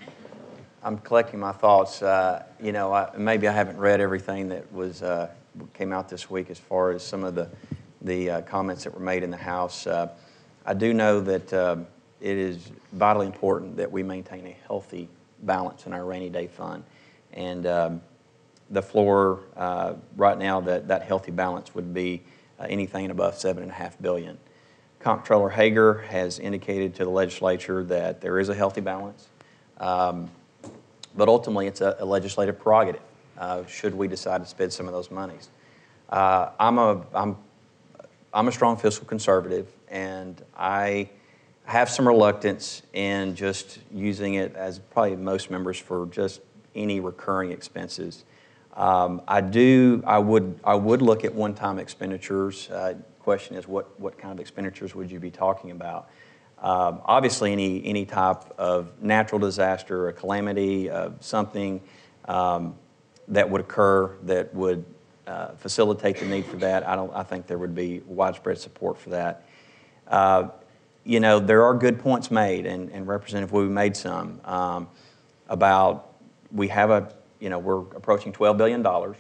[SPEAKER 5] I'm collecting my thoughts. Uh, you know, I, maybe I haven't read everything that was uh, came out this week as far as some of the, the uh, comments that were made in the House. Uh, I do know that uh, it is vitally important that we maintain a healthy balance in our rainy day fund. And um, the floor uh, right now, that, that healthy balance would be uh, anything above seven point five billion dollars. Comptroller Hager has indicated to the legislature that there is a healthy balance. Um, but ultimately, it's a, a legislative prerogative, uh, should we decide to spend some of those monies. Uh, I'm, a, I'm, I'm a strong fiscal conservative, and I have some reluctance in just using it, as probably most members, for just any recurring expenses. Um, I do, I would, I would look at one-time expenditures. Uh, question is, what, what kind of expenditures would you be talking about? Um, obviously, any, any type of natural disaster, a calamity, uh, something um, that would occur that would uh, facilitate the need for that, I, don't, I think there would be widespread support for that. Uh, you know, there are good points made, and, and Representative Wu made some, um, about we have a, you know, we're approaching twelve billion dollars.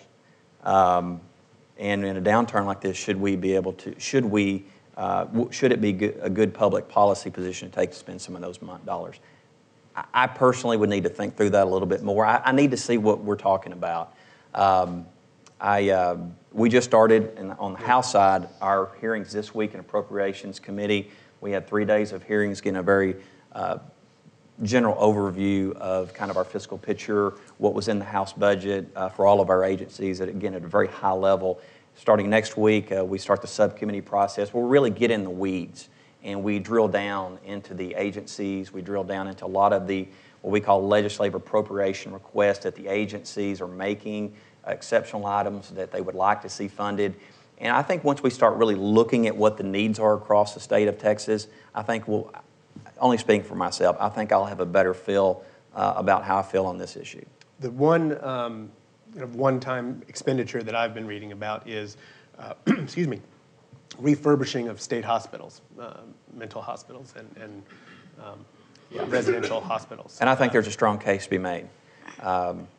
[SPEAKER 5] Um, and in a downturn like this, should we be able to, should we, Uh, should it be good, a good public policy position to take to spend some of those dollars? I, I personally would need to think through that a little bit more. I, I need to see what we're talking about. Um, I, uh, we just started in, on the House side our hearings this week in Appropriations Committee. We had three days of hearings, getting a very uh, general overview of kind of our fiscal picture, what was in the House budget uh, for all of our agencies, at, again, at a very high level. Starting next week, uh, we start the subcommittee process. We'll really get in the weeds, and we drill down into the agencies. We drill down into a lot of the, what we call legislative appropriation requests that the agencies are making, uh, exceptional items that they would like to see funded. And I think once we start really looking at what the needs are across the state of Texas, I think we'll, only speaking for myself, I think I'll have a better feel uh, about how I feel on this issue.
[SPEAKER 2] The one um of one-time expenditure that I've been reading about is, uh, excuse me, refurbishing of state hospitals, uh, mental hospitals, and, and um, yeah, residential hospitals.
[SPEAKER 5] And I think there's a strong case to be made. Um,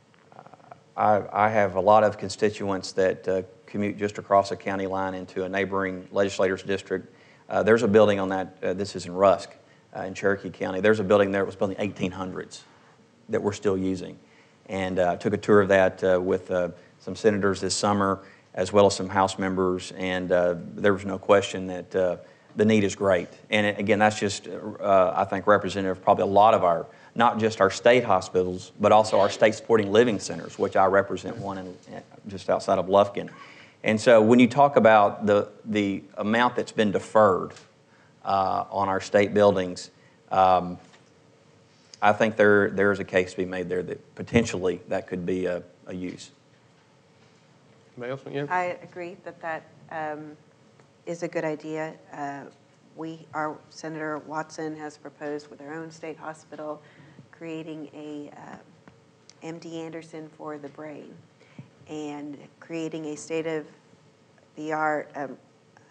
[SPEAKER 5] I, I have a lot of constituents that uh, commute just across a county line into a neighboring legislator's district. Uh, there's a building on that, uh, this is in Rusk, uh, in Cherokee County. There's a building there that was built in the eighteen hundreds that we're still using. and uh, took a tour of that uh, with uh, some senators this summer, as well as some House members, and uh, there was no question that uh, the need is great. And it, again, that's just, uh, I think, representative of probably a lot of our, not just our state hospitals, but also our state supporting living centers, which I represent one in, just outside of Lufkin. And so when you talk about the, the amount that's been deferred uh, on our state buildings, um, I think there, there is a case to be made there that potentially that could be a, a use.
[SPEAKER 2] Anybody else? Yeah.
[SPEAKER 4] I agree that that um, is a good idea. Uh, we, our Senator Watson has proposed with our own state hospital creating a uh, M D Anderson for the brain and creating a state-of-the-art um, uh,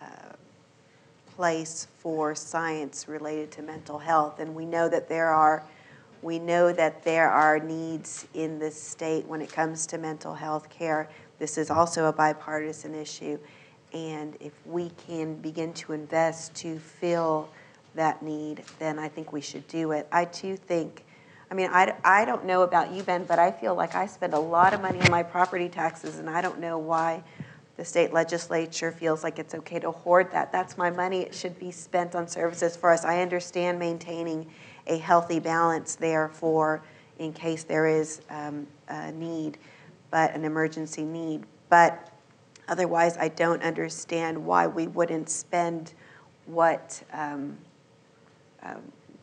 [SPEAKER 4] place for science related to mental health. And we know that there are we know that there are needs in this state when it comes to mental health care. This is also a bipartisan issue, and if we can begin to invest to fill that need, then I think we should do it. I too think, I mean, I, I don't know about you, Ben, but I feel like I spend a lot of money on my property taxes, and I don't know why the state legislature feels like it's okay to hoard that. That's my money. It should be spent on services for us. I understand maintaining a healthy balance there for in case there is um, a need, but an emergency need. But otherwise, I don't understand why we wouldn't spend what um, um,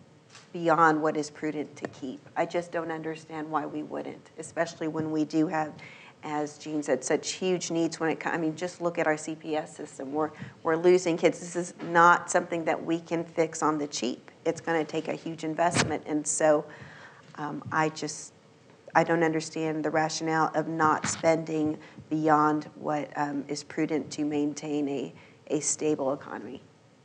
[SPEAKER 4] beyond what is prudent to keep. I just don't understand why we wouldn't, especially when we do have, as Jean said, such huge needs when it comes. I mean, just look at our C P S system. We're, we're losing kids. This is not something that we can fix on the cheap. It's going to take a huge investment. And so um, I just, I don't understand the rationale of not spending beyond what um, is prudent to maintain a, a stable economy.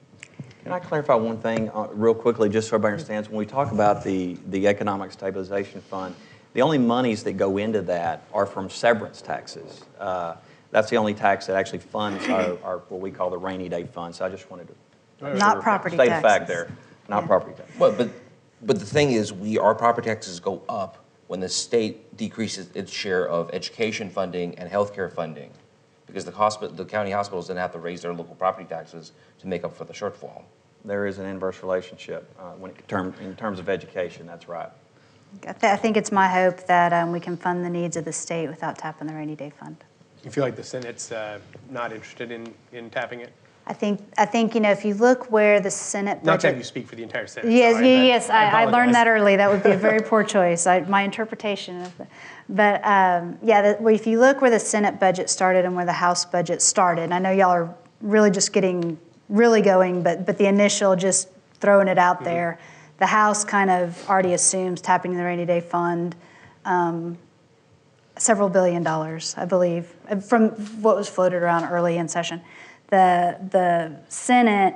[SPEAKER 5] Can I clarify one thing uh, real quickly, just so everybody understands? When we talk about the, the Economic Stabilization Fund, the only monies that go into that are from severance taxes. Uh, that's the only tax that actually funds our, our what we call the rainy day fund. So I just wanted to
[SPEAKER 3] Not
[SPEAKER 5] sure,
[SPEAKER 3] property
[SPEAKER 5] state
[SPEAKER 3] taxes.
[SPEAKER 5] a fact there, not
[SPEAKER 3] Yeah.
[SPEAKER 5] property tax.
[SPEAKER 6] Well, but, but the thing is, we, our property taxes go up when the state decreases its share of education funding and healthcare funding, because the hospital, the county hospitals then have to raise their local property taxes to make up for the shortfall.
[SPEAKER 5] There is an inverse relationship uh, when it term, in terms of education, that's right.
[SPEAKER 3] I th- I think it's my hope that um, we can fund the needs of the state without tapping the rainy day fund.
[SPEAKER 2] You feel like the Senate's uh, not interested in, in tapping it?
[SPEAKER 3] I think, I think, you know, if you look where the Senate budget...
[SPEAKER 2] Not that you speak for the entire Senate.
[SPEAKER 3] Yes,
[SPEAKER 2] sorry,
[SPEAKER 3] yeah, yes, I, I learned that
[SPEAKER 2] apologize.
[SPEAKER 3] early. That would be a very poor choice. I, my interpretation of the, but um, yeah, the, if you look where the Senate budget started and where the House budget started, and I know y'all are really just getting really going, but but the initial just throwing it out mm-hmm. there, the House kind of already assumes tapping the rainy day fund um, several billion dollars, I believe, from what was floated around early in session. The the Senate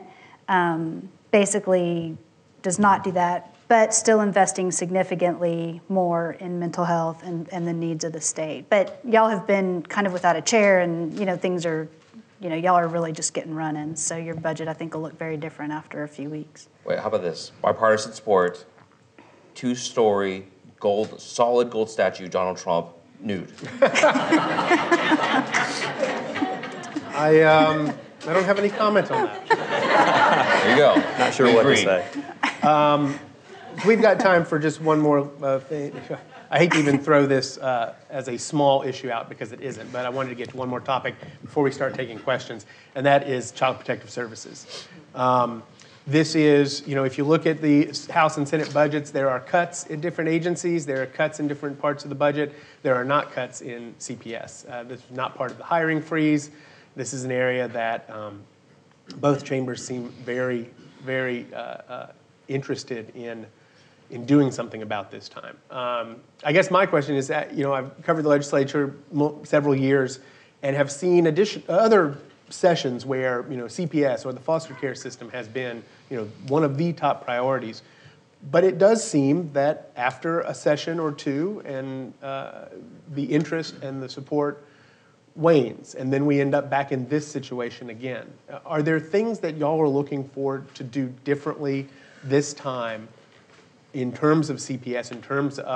[SPEAKER 3] um, basically does not do that, but still investing significantly more in mental health and, and the needs of the state. But y'all have been kind of without a chair, and you know things are, you know, y'all are really just getting running. So your budget, I think, will look very different after a few weeks.
[SPEAKER 6] Wait, how about this? Bipartisan support, two-story gold, solid gold statue, Donald Trump, nude.
[SPEAKER 2] I um, I don't have any comment on that.
[SPEAKER 6] There you go.
[SPEAKER 5] Not sure
[SPEAKER 6] We
[SPEAKER 5] what
[SPEAKER 6] agree.
[SPEAKER 5] to say.
[SPEAKER 2] Um, we've got time for just one more uh, thing. I hate to even throw this uh, as a small issue out because it isn't, but I wanted to get to one more topic before we start taking questions, and that is Child Protective Services. Um, this is, you know, if you look at the House and Senate budgets, there are cuts in different agencies, there are cuts in different parts of the budget, there are not cuts in C P S. Uh, this is not part of the hiring freeze. This is an area that um, both chambers seem very, very uh, uh, interested in in doing something about this time. Um, I guess my question is that, you know, I've covered the legislature mo- several years and have seen addition, other sessions where, you know, C P S or the foster care system has been, you know, one of the top priorities. But it does seem that after a session or two and uh, the interest and the support wanes, and then we end up back in this situation again. Uh, are there things that y'all are looking for to do differently this time in terms of C P S, in terms of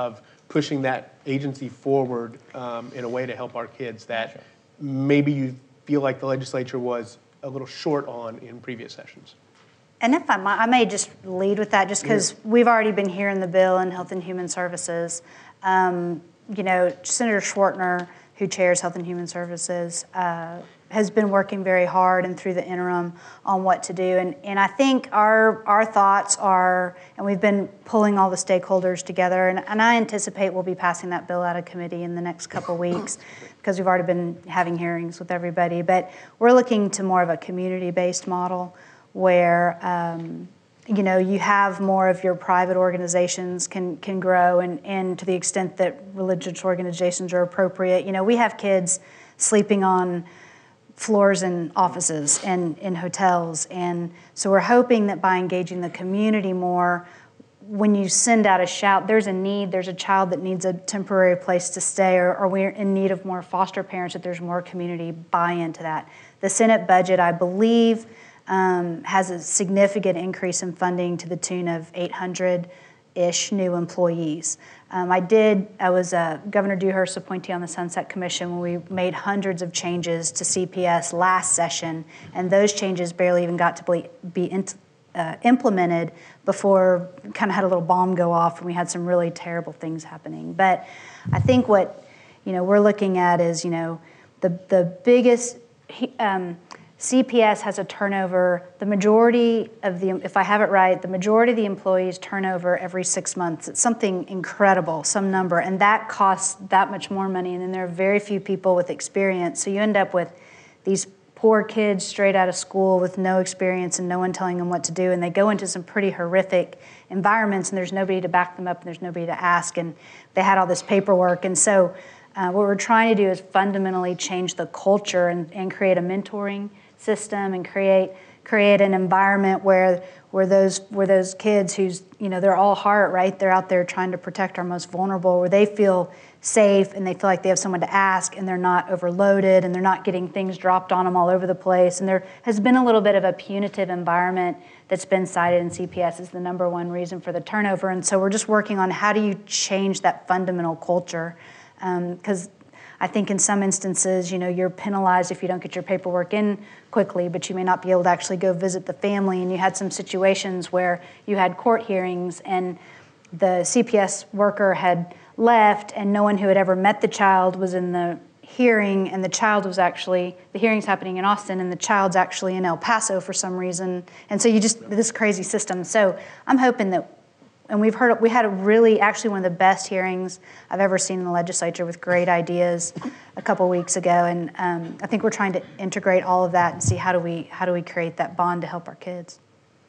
[SPEAKER 2] pushing that agency forward um, in a way to help our kids that maybe you feel like the legislature was a little short on in previous sessions?
[SPEAKER 3] And if I might, I may just lead with that, just because yeah. we've already been hearing the bill in Health and Human Services. Um, you know, Senator Schwartner, who chairs Health and Human Services, uh, has been working very hard and through the interim on what to do. And, and I think our our thoughts are, and we've been pulling all the stakeholders together, and, and I anticipate we'll be passing that bill out of committee in the next couple of weeks, because we've already been having hearings with everybody. But we're looking to more of a community-based model where um, you know, you have more of your private organizations can can grow, and, and to the extent that religious organizations are appropriate. You know, we have kids sleeping on floors in offices and in hotels, and so we're hoping that by engaging the community more, when you send out a shout, there's a need, there's a child that needs a temporary place to stay, or, or we're in need of more foster parents, that there's more community buy-in to that. The Senate budget, I believe, Um, has a significant increase in funding to the tune of eight hundred-ish new employees. Um, I did, I was uh, Governor Dewhurst's appointee on the Sunset Commission when we made hundreds of changes to C P S last session, and those changes barely even got to be, be in, uh, implemented before kind of had a little bomb go off, and we had some really terrible things happening. But I think what, you know, we're looking at is, you know, the, the biggest, um, C P S has a turnover, the majority of the, if I have it right, the majority of the employees turn over every six months. It's something incredible, some number, and that costs that much more money, and then there are very few people with experience. So you end up with these poor kids straight out of school with no experience and no one telling them what to do, and they go into some pretty horrific environments, and there's nobody to back them up, and there's nobody to ask, and they had all this paperwork. And so uh, what we're trying to do is fundamentally change the culture and, and create a mentoring system, and create create an environment where where those where those kids who's, you know, they're all heart, right? They're out there trying to protect our most vulnerable, where they feel safe and they feel like they have someone to ask, and they're not overloaded, and they're not getting things dropped on them all over the place. And there has been a little bit of a punitive environment that's been cited in C P S as the number one reason for the turnover. And so we're just working on how do you change that fundamental culture, because um, I think in some instances, you know, you're penalized if you don't get your paperwork in quickly, but you may not be able to actually go visit the family. And you had some situations where you had court hearings and the C P S worker had left, and no one who had ever met the child was in the hearing, and the child was actually, the hearing's happening in Austin, and the child's actually in El Paso for some reason. And so you just, this crazy system. So I'm hoping that, and we've heard, we had a really, actually one of the best hearings I've ever seen in the legislature with great ideas a couple weeks ago. And um, I think we're trying to integrate all of that and see how do we, how do we create that bond to help our kids.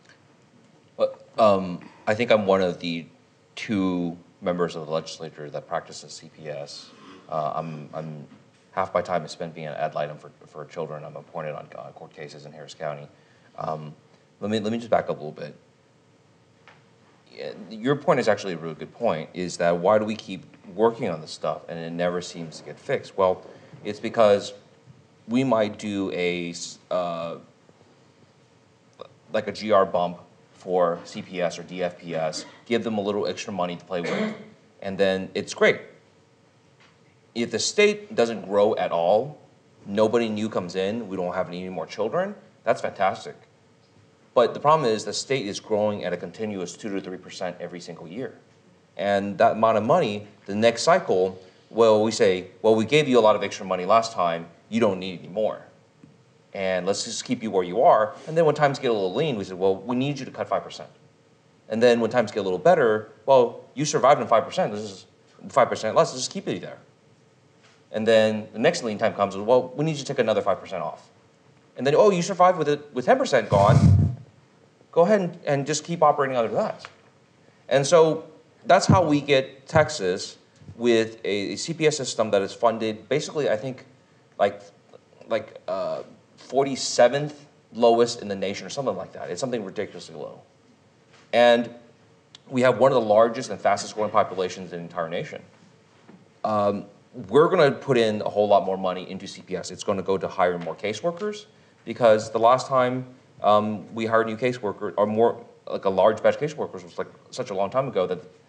[SPEAKER 6] Well, um, I think I'm one of the two members of the legislature that practices C P S. Uh, I'm, I'm, half my time is spent being an ad litem for, for children. I'm appointed on uh, court cases in Harris County. Um, let me, let me just back up a little bit. Your point is actually a really good point, is that why do we keep working on this stuff and it never seems to get fixed? Well, it's because we might do a, uh, like a G R bump for C P S or D F P S, give them a little extra money to play with, and then it's great. If the state doesn't grow at all, nobody new comes in, we don't have any more children, that's fantastic. But the problem is the state is growing at a continuous two to three percent every single year. And that amount of money, the next cycle, well, we say, well, we gave you a lot of extra money last time, you don't need any more. And let's just keep you where you are. And then when times get a little lean, we said, well, we need you to cut five percent. And then when times get a little better, well, you survived on five percent, this is five percent less, let's just keep you there. And then the next lean time comes, well, we need you to take another five percent off. And then, oh, you survived with it with ten percent gone, go ahead and, and just keep operating under that. And so that's how we get Texas with a, a C P S system that is funded basically, I think, like, like uh, forty-seventh lowest in the nation or something like that. It's something ridiculously low. And we have one of the largest and fastest growing populations in the entire nation. Um, we're going to put in a whole lot more money into C P S. It's going to go to hiring more caseworkers, because the last time um, we hired new caseworkers, or more like a large batch of caseworkers, was like such a long time ago that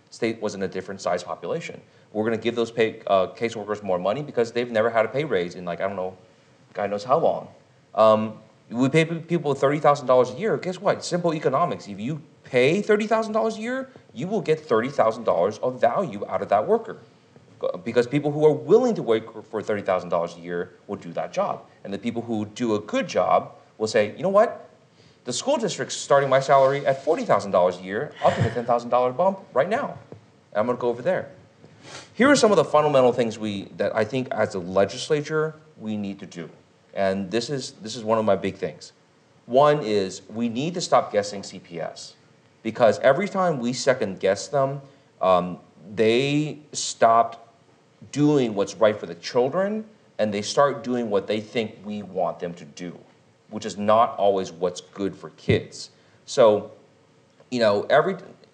[SPEAKER 6] state was in a different size population. We're going to give those pay, uh, caseworkers more money because they've never had a pay raise in, like, I don't know, God knows how long. Um, we pay people thirty thousand dollars a year. Guess what? Simple economics. If you pay thirty thousand dollars a year, you will get thirty thousand dollars of value out of that worker. Because people who are willing to work for thirty thousand dollars a year will do that job. And the people who do a good job will say, you know what? The school district's starting my salary at forty thousand dollars a year. I'll take a ten thousand dollars bump right now. I'm going to go over there. Here are some of the fundamental things we, that I think as a legislature we need to do. And this is, this is one of my big things. One is we need to stop guessing C P S. Because every time we second guess them, um, they stopped doing what's right for the children, and they start doing what they think we want them to do, which is not always what's good for kids. So, you know, every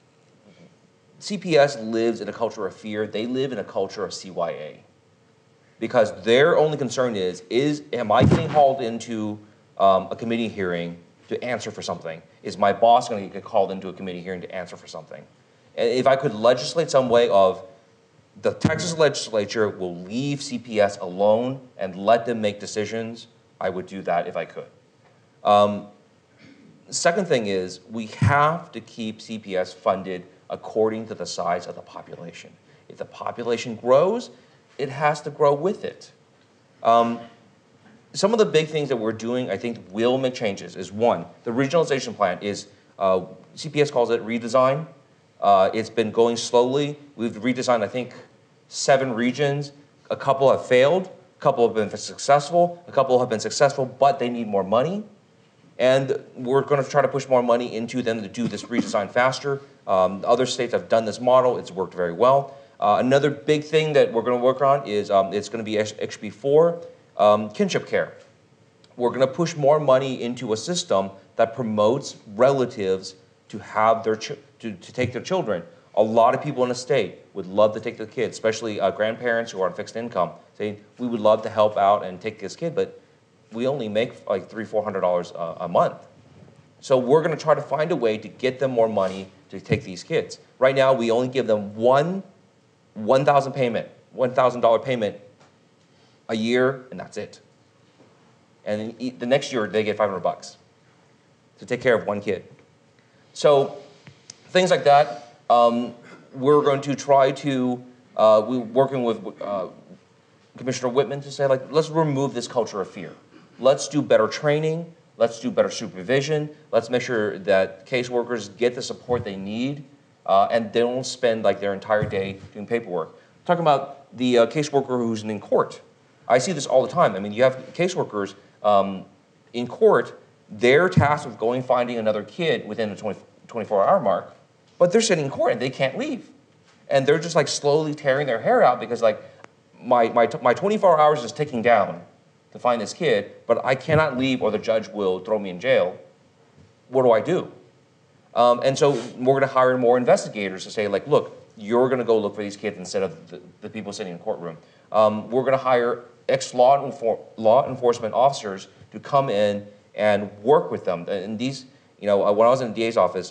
[SPEAKER 6] C P S lives in a culture of fear. They live in a culture of C Y A. Because their only concern is, is am I getting hauled into um, a committee hearing to answer for something? Is my boss going to get called into a committee hearing to answer for something? And if I could legislate some way of the Texas legislature will leave C P S alone and let them make decisions, I would do that if I could. Um, second thing is we have to keep C P S funded according to the size of the population. If the population grows, it has to grow with it. Um, some of the big things that we're doing, I think, will make changes is one, the regionalization plan is, uh, C P S calls it redesign. Uh, it's been going slowly. We've redesigned, I think, seven regions. A couple have failed, a couple have been successful, a couple have been successful, but they need more money. And we're going to try to push more money into them to do this redesign faster. Um, other states have done this model. It's worked very well. Uh, another big thing that we're going to work on is um, it's going to be H B four, um, kinship care. We're going to push more money into a system that promotes relatives to have their ch to, to take their children. A lot of people in the state would love to take their kids, especially uh, grandparents who are on fixed income, saying we would love to help out and take this kid, but we only make like three, four hundred dollars a, a month. So we're going to try to find a way to get them more money to take these kids. Right now, we only give them one one thousand payment, one thousand dollar payment a year, and that's it. And then the next year, they get five hundred bucks to take care of one kid. So things like that, um, we're going to try to, uh, we're working with uh, Commissioner Whitman to say, like, let's remove this culture of fear. Let's do better training. Let's do better supervision. Let's make sure that caseworkers get the support they need uh, and they don't spend like their entire day doing paperwork. Talking about the uh, caseworker who's in court. I see this all the time. I mean, you have caseworkers um, in court, they're tasked with going finding another kid within the twenty-four hour mark, but they're sitting in court and they can't leave. And they're just like slowly tearing their hair out because like my, my, my twenty-four hours is ticking down to find this kid, but I cannot leave or the judge will throw me in jail. What do I do? Um, and so we're going to hire more investigators to say, like, look, you're going to go look for these kids instead of the, the people sitting in the courtroom. Um, we're going to hire ex-law enfor law enforcement officers to come in and work with them. And these, you know, when I was in the D A's office,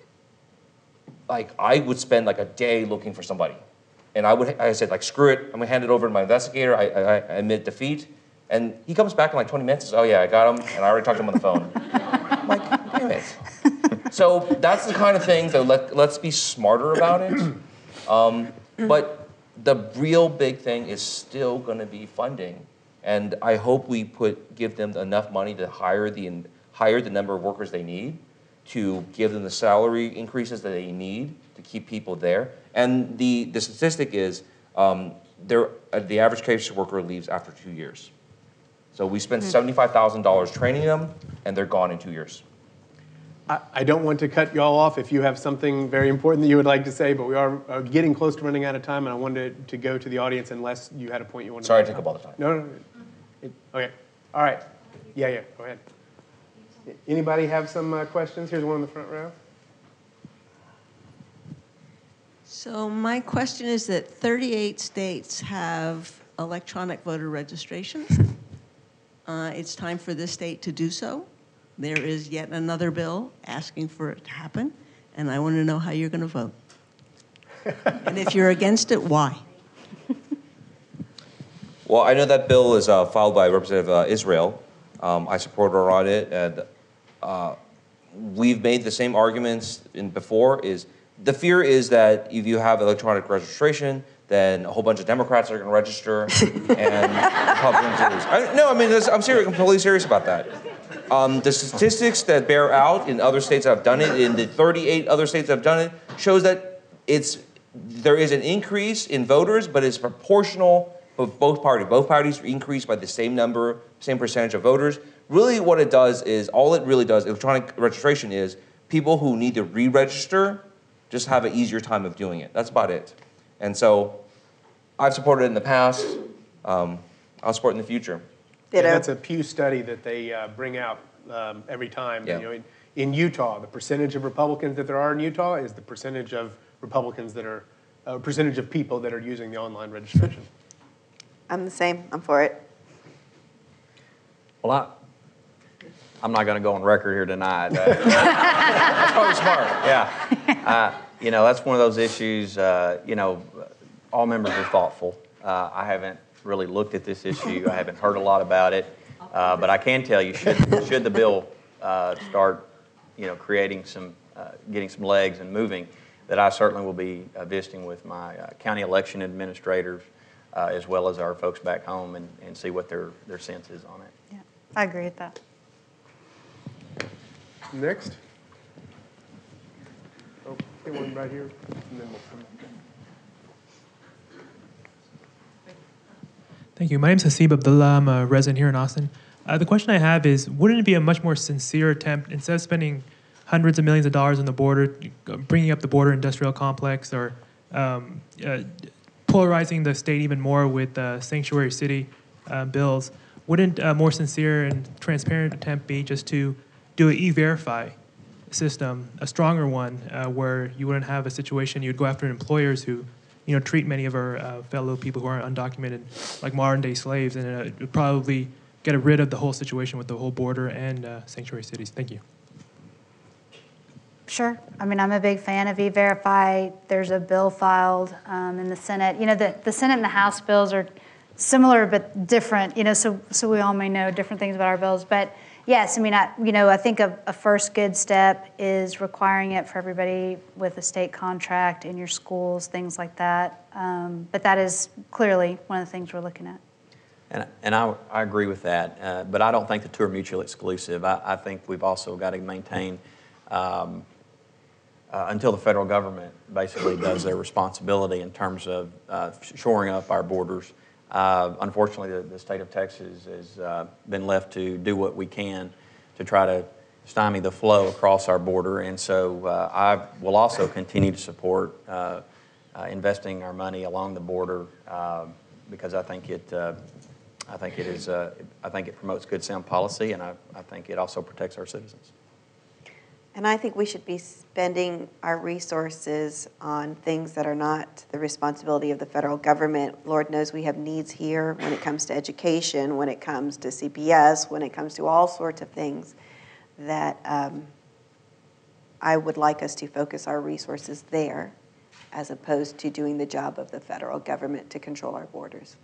[SPEAKER 6] like, I would spend like a day looking for somebody. And I would, I said, like, screw it, I'm going to hand it over to my investigator. I, I, I admit defeat. And he comes back in like twenty minutes and says, oh yeah, I got him, and I already talked to him on the phone. I'm like, damn it. So that's the kind of thing that let, let's be smarter about it. Um, but the real big thing is still going to be funding. And I hope we put, give them enough money to hire the, hire the number of workers they need, to give them the salary increases that they need to keep people there. And the, the statistic is um, uh, the average caseworker leaves after two years. So we spend seventy-five thousand dollars training them, and they're gone in two years.
[SPEAKER 2] I, I don't want to cut you all off if you have something very important that you would like to say, but we are uh, getting close to running out of time, and I wanted to, to go to the audience unless you had a point you wanted
[SPEAKER 6] Sorry
[SPEAKER 2] to make.
[SPEAKER 6] I took up all the time.
[SPEAKER 2] No, no, no. It, okay. All right. Yeah, yeah, go ahead. Anybody have some uh, questions? Here's one in the front row.
[SPEAKER 7] So my question is that thirty-eight states have electronic voter registration. Uh, it's time for this state to do so. There is yet another bill asking for it to happen, and I want to know how you're going to vote. And if you're against it, why?
[SPEAKER 6] Well, I know that bill is uh, filed by Representative uh, Israel. Um, I support her on it, and uh, we've made the same arguments in before. Is the fear is that if you have electronic registration, then a whole bunch of Democrats are going to register, and Republicans lose. I, no, I mean this, I'm serious. I'm totally serious about that. Um, the statistics that bear out in other states that have done it, in the thirty-eight other states that have done it, shows that it's there is an increase in voters, but it's proportional. Of both parties. Both parties increase by the same number, same percentage of voters. Really what it does is, all it really does, electronic registration is, people who need to re-register just have an easier time of doing it. That's about it. And so, I've supported it in the past. Um, I'll support it in the future.
[SPEAKER 2] Yeah, that's a Pew study that they uh, bring out um, every time.
[SPEAKER 6] Yeah.
[SPEAKER 2] You know, in, in Utah, the percentage of Republicans that there are in Utah is the percentage of Republicans that are, uh, percentage of people that are using the online registration.
[SPEAKER 4] I'm the same. I'm for it.
[SPEAKER 5] Well, I, I'm not going to go on record here tonight. Uh, that's probably smart. Yeah. Uh, you know, that's one of those issues, uh, you know, all members are thoughtful. Uh, I haven't really looked at this issue. I haven't heard a lot about it. Uh, but I can tell you, should, should the bill uh, start, you know, creating some, uh, getting some legs and moving, that I certainly will be uh, visiting with my uh, county election administrators, Uh, as well as our folks back home, and, and see what their, their sense is on it.
[SPEAKER 3] Yeah, I agree with that.
[SPEAKER 2] Next. Oh, okay, one right here, and then we'll come back.
[SPEAKER 8] Thank you. My name is Hasib Abdullah. I'm a resident here in Austin. Uh, the question I have is, wouldn't it be a much more sincere attempt, instead of spending hundreds of millions of dollars on the border, bringing up the border industrial complex, or um, uh, polarizing the state even more with uh, sanctuary city uh, bills, wouldn't a more sincere and transparent attempt be just to do an e-verify system, a stronger one, uh, where you wouldn't have a situation, you'd go after employers who, you know, treat many of our uh, fellow people who are undocumented like modern-day slaves, and uh, it would probably get rid of the whole situation with the whole border and uh, sanctuary cities. Thank you.
[SPEAKER 3] Sure. I mean, I'm a big fan of E-Verify. There's a bill filed um, in the Senate. You know, the, the Senate and the House bills are similar but different, you know, so so we all may know different things about our bills. But yes, I mean, I, you know, I think a, a first good step is requiring it for everybody with a state contract in your schools, things like that. Um, but that is clearly one of the things we're looking at.
[SPEAKER 5] And, and I, I agree with that, uh, but I don't think the two are mutually exclusive. I, I think we've also got to maintain um, Uh, until the federal government basically does their responsibility in terms of uh, shoring up our borders. Uh, unfortunately, the, the state of Texas has uh, been left to do what we can to try to stymie the flow across our border, and so uh, I will also continue to support uh, uh, investing our money along the border uh, because I think it, uh, I think it is, uh, I think it promotes good, sound policy, and I, I think it also protects our citizens.
[SPEAKER 4] And I think we should be spending our resources on things that are not the responsibility of the federal government. Lord knows we have needs here when it comes to education, when it comes to C P S, when it comes to all sorts of things that um, I would like us to focus our resources there as opposed to doing the job of the federal government to control our borders.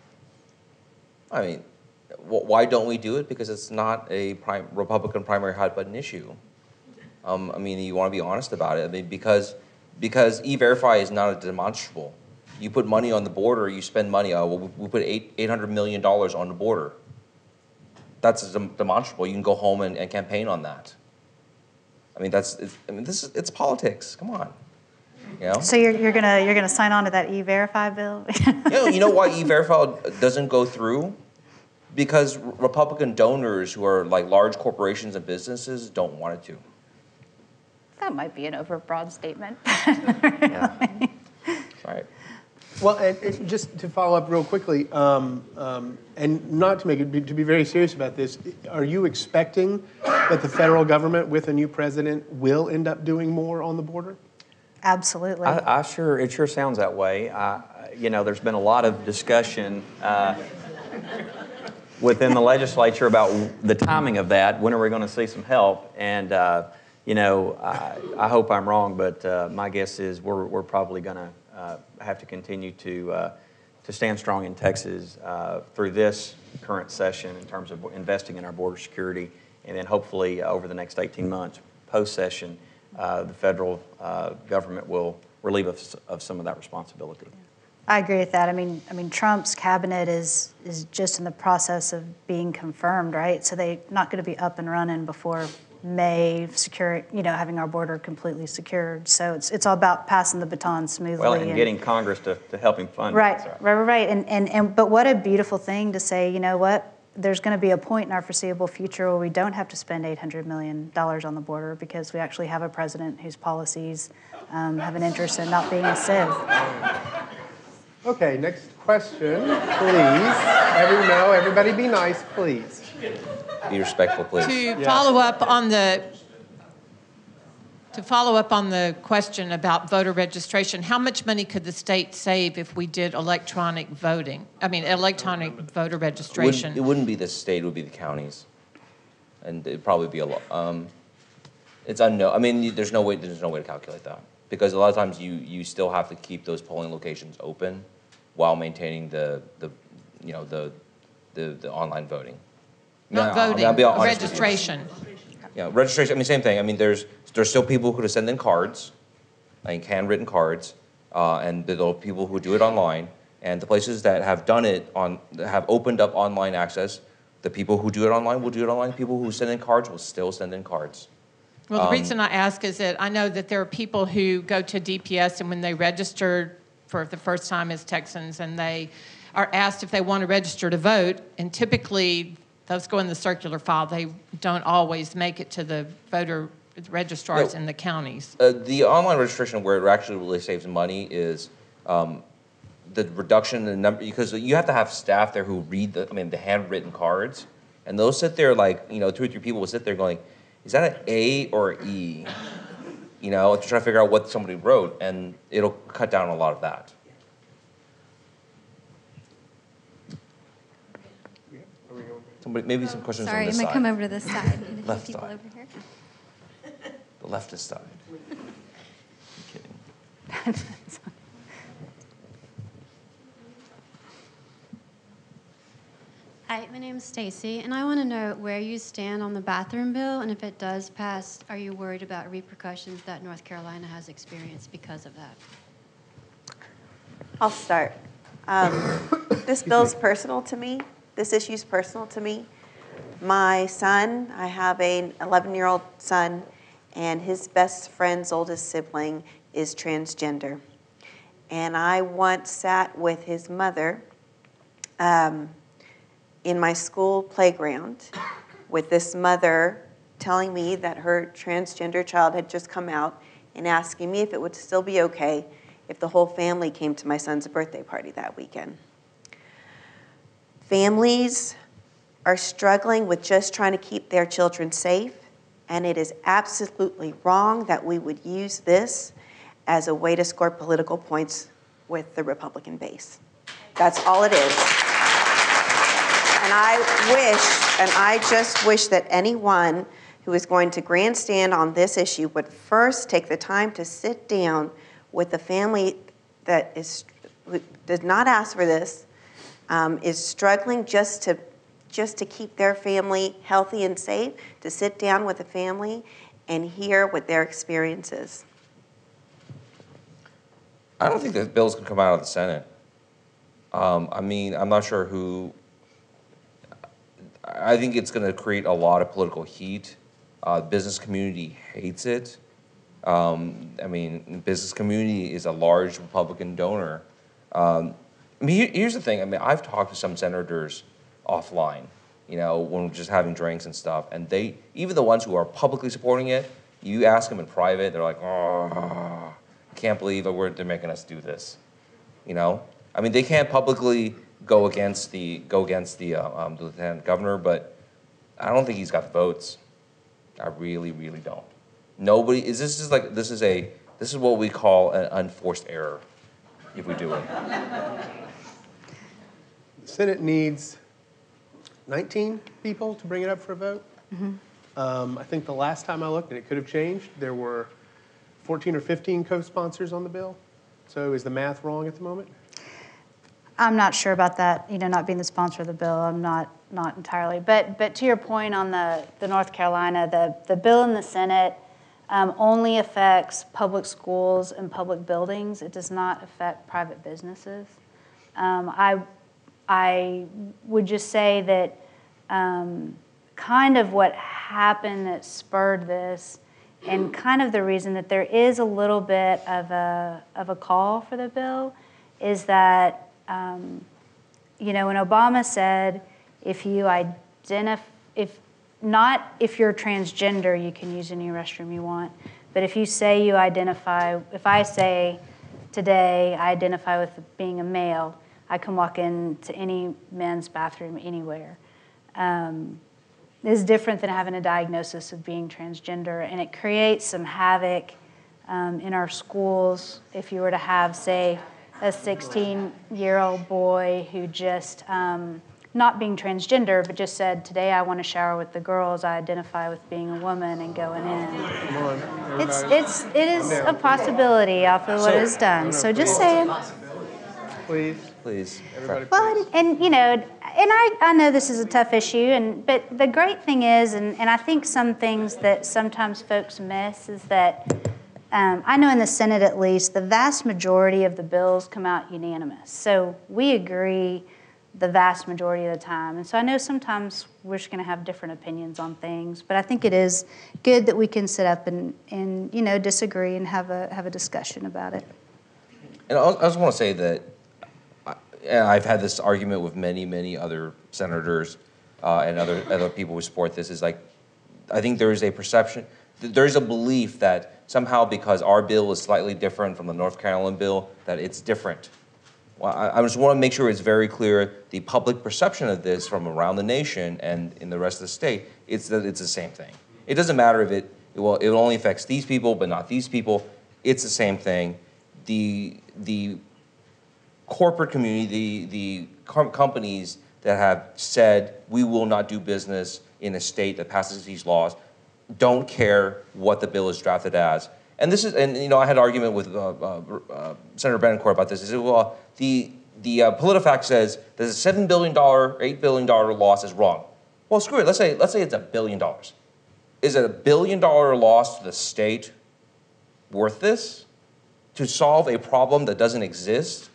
[SPEAKER 6] I mean, why don't we do it? Because it's not a prime, Republican primary hot button issue. Um, I mean, you want to be honest about it. I mean, because because E-Verify is not a demonstrable. You put money on the border, you spend money. Uh, well, we put eight eight hundred million dollars on the border. That's a demonstrable. You can go home and, and campaign on that. I mean, that's. It's, I mean, this is it's politics. Come on, you know.
[SPEAKER 3] So you're you're gonna you're gonna sign on to that E-Verify bill?
[SPEAKER 6] you know, you know why E-Verify doesn't go through? Because Republican donors who are like large corporations and businesses don't want it to.
[SPEAKER 3] That might be an overbroad statement.
[SPEAKER 6] Yeah. Right.
[SPEAKER 2] Well, and, and just to follow up real quickly, um, um, and not to make it, to be very serious about this, are you expecting that the federal government with a new president will end up doing more on the border?
[SPEAKER 3] Absolutely.
[SPEAKER 5] I, I sure, it sure sounds that way. I, you know, there's been a lot of discussion uh, within the legislature about the timing of that. When are we going to see some help? And uh, you know, I, I hope I'm wrong, but uh, my guess is we're, we're probably going to uh, have to continue to, uh, to stand strong in Texas uh, through this current session in terms of investing in our border security, and then hopefully uh, over the next eighteen months, post-session, uh, the federal uh, government will relieve us of some of that responsibility.
[SPEAKER 3] I agree with that. I mean, I mean, Trump's cabinet is is just in the process of being confirmed, right? So they're not going to be up and running before May, secure, you know, having our border completely secured. So it's it's all about passing the baton smoothly.
[SPEAKER 5] Well, and, and getting Congress to, to help him fund
[SPEAKER 3] right,
[SPEAKER 5] it. Right,
[SPEAKER 3] right, right. And, and, and but what a beautiful thing to say, you know what? There's going to be a point in our foreseeable future where we don't have to spend eight hundred million dollars on the border because we actually have a president whose policies um, have an interest in not being a sieve.
[SPEAKER 2] Okay, next question, please. Every, no, everybody be nice, please.
[SPEAKER 6] Be respectful, please.
[SPEAKER 9] To
[SPEAKER 2] Yeah.
[SPEAKER 9] follow up on the to follow up on the question about voter registration, how much money could the state save if we did electronic voting? I mean, electronic voter
[SPEAKER 6] It
[SPEAKER 9] registration.
[SPEAKER 6] wouldn't, it wouldn't be the state; it would be the counties, and it'd probably be a lot. Um, it's unknown. I mean, you- there's no way. There's no way to calculate that because a lot of times you you still have to keep those polling locations open while maintaining the the you know the the, the online voting.
[SPEAKER 9] Not
[SPEAKER 6] No, I mean,
[SPEAKER 9] voting,
[SPEAKER 6] I'll be honest with you.
[SPEAKER 9] registration.
[SPEAKER 6] Yeah, registration. I mean, same thing. I mean, there's there's still people who send in cards, like handwritten cards, uh, and there are people who do it online. And the places that have done it on that have opened up online access, the people who do it online will do it online. People who send in cards will still send in cards.
[SPEAKER 9] Well, the
[SPEAKER 6] Um,
[SPEAKER 9] reason I ask is that I know that there are people who go to D P S and when they register for the first time as Texans and they are asked if they want to register to vote, and typically those go in the circular file. They don't always make it to the voter registrars
[SPEAKER 6] No.
[SPEAKER 9] in the counties.
[SPEAKER 6] Uh, the online registration where it actually really saves money is um, the reduction in the number, because you have to have staff there who read the, I mean, the handwritten cards, and those sit there like, you know, two or three people will sit there going, is that an A or an E? You know, to try to figure out what somebody wrote, and it'll cut down a lot of that. Somebody, maybe some questions
[SPEAKER 10] Sorry,
[SPEAKER 6] on this
[SPEAKER 10] I'm
[SPEAKER 6] side.
[SPEAKER 10] gonna come over to this side. And a few
[SPEAKER 6] Left
[SPEAKER 10] people
[SPEAKER 6] side.
[SPEAKER 10] over here.
[SPEAKER 6] The leftist side. I'm kidding.
[SPEAKER 10] Hi, my name is Stacy, and I want to know where you stand on the bathroom bill, and if it does pass, are you worried about repercussions that North Carolina has experienced because of that?
[SPEAKER 4] I'll start. Um, this bill's personal to me. This issue's personal to me. My son, I have an eleven-year-old son, and his best friend's oldest sibling is transgender. And I once sat with his mother um, in my school playground with this mother telling me that her transgender child had just come out and asking me if it would still be okay if the whole family came to my son's birthday party that weekend. Families are struggling with just trying to keep their children safe, and it is absolutely wrong that we would use this as a way to score political points with the Republican base. That's all it is. And I wish, and I just wish that anyone who is going to grandstand on this issue would first take the time to sit down with the family that is, who did not ask for this, um, is struggling just to just to keep their family healthy and safe, to sit down with the family and hear what their experience is.
[SPEAKER 6] I don't think that bills can come out of the Senate. Um, I mean, I'm not sure who. I think it's going to create a lot of political heat. Uh, the business community hates it. Um, I mean, the business community is a large Republican donor. Um, I mean, here, here's the thing. I mean, I've talked to some senators offline, you know, when we're just having drinks and stuff, and they, even the ones who are publicly supporting it, you ask them in private, they're like, oh, I can't believe that we're, they're making us do this, you know? I mean, they can't publicly go against the, go against the, uh, um, the lieutenant governor, but I don't think he's got the votes. I really, really don't. Nobody, is this is like, this is a, this is what we call an unforced error, if we do it.
[SPEAKER 2] The Senate needs nineteen people to bring it up for a vote.
[SPEAKER 3] Mm-hmm.
[SPEAKER 2] Um, I think the last time I looked, and it could have changed, there were fourteen or fifteen co-sponsors on the bill. So is the math wrong at the moment?
[SPEAKER 3] I'm not sure about that, you know, not being the sponsor of the bill. I'm not not entirely. But but to your point on the, the North Carolina, the, the bill in the Senate um, only affects public schools and public buildings. It does not affect private businesses. Um, I, I would just say that um, kind of what happened that spurred this, and kind of the reason that there is a little bit of a, of a call for the bill, is that, um, you know, when Obama said, if you identify, if not if you're transgender, you can use any restroom you want, but if you say you identify, if I say today I identify with being a male, I can walk into any men's bathroom anywhere. Um, is different than having a diagnosis of being transgender, and it creates some havoc um, in our schools if you were to have, say, a sixteen-year-old boy who just, um, not being transgender, but just said, today I want to shower with the girls, I identify with being a woman, and going in.
[SPEAKER 2] Come on,
[SPEAKER 3] It's,
[SPEAKER 2] everybody.
[SPEAKER 3] it's, it is a possibility off of what is done, so just saying.
[SPEAKER 2] Please,
[SPEAKER 6] Please.
[SPEAKER 2] everybody,
[SPEAKER 3] Well,
[SPEAKER 2] please.
[SPEAKER 3] and, and you know, and I, I know this is a tough issue, and but the great thing is, and, and I think some things that sometimes folks miss is that um, I know in the Senate at least, the vast majority of the bills come out unanimous. So we agree the vast majority of the time. And so I know sometimes we're just going to have different opinions on things, but I think it is good that we can sit up and, and you know, disagree and have a have a discussion about it.
[SPEAKER 6] And I just want to say that and I've had this argument with many, many other senators uh, and other other people who support this. Is like, I think there is a perception, there is a belief that somehow because our bill is slightly different from the North Carolina bill, that it's different. Well, I, I just want to make sure it's very clear the public perception of this from around the nation and in the rest of the state. It's that it's the same thing. It doesn't matter if it well it only affects these people but not these people. It's the same thing. The the corporate community, the, the com companies that have said we will not do business in a state that passes these laws don't care what the bill is drafted as. And this is, and you know, I had an argument with uh, uh, uh, Senator Betancourt about this. He said, well, the, the uh, PolitiFact says that a seven billion dollars, eight billion dollars loss is wrong. Well, screw it, let's say, let's say it's a billion dollars. Is it a billion dollar loss to the state worth this? To solve a problem that doesn't exist?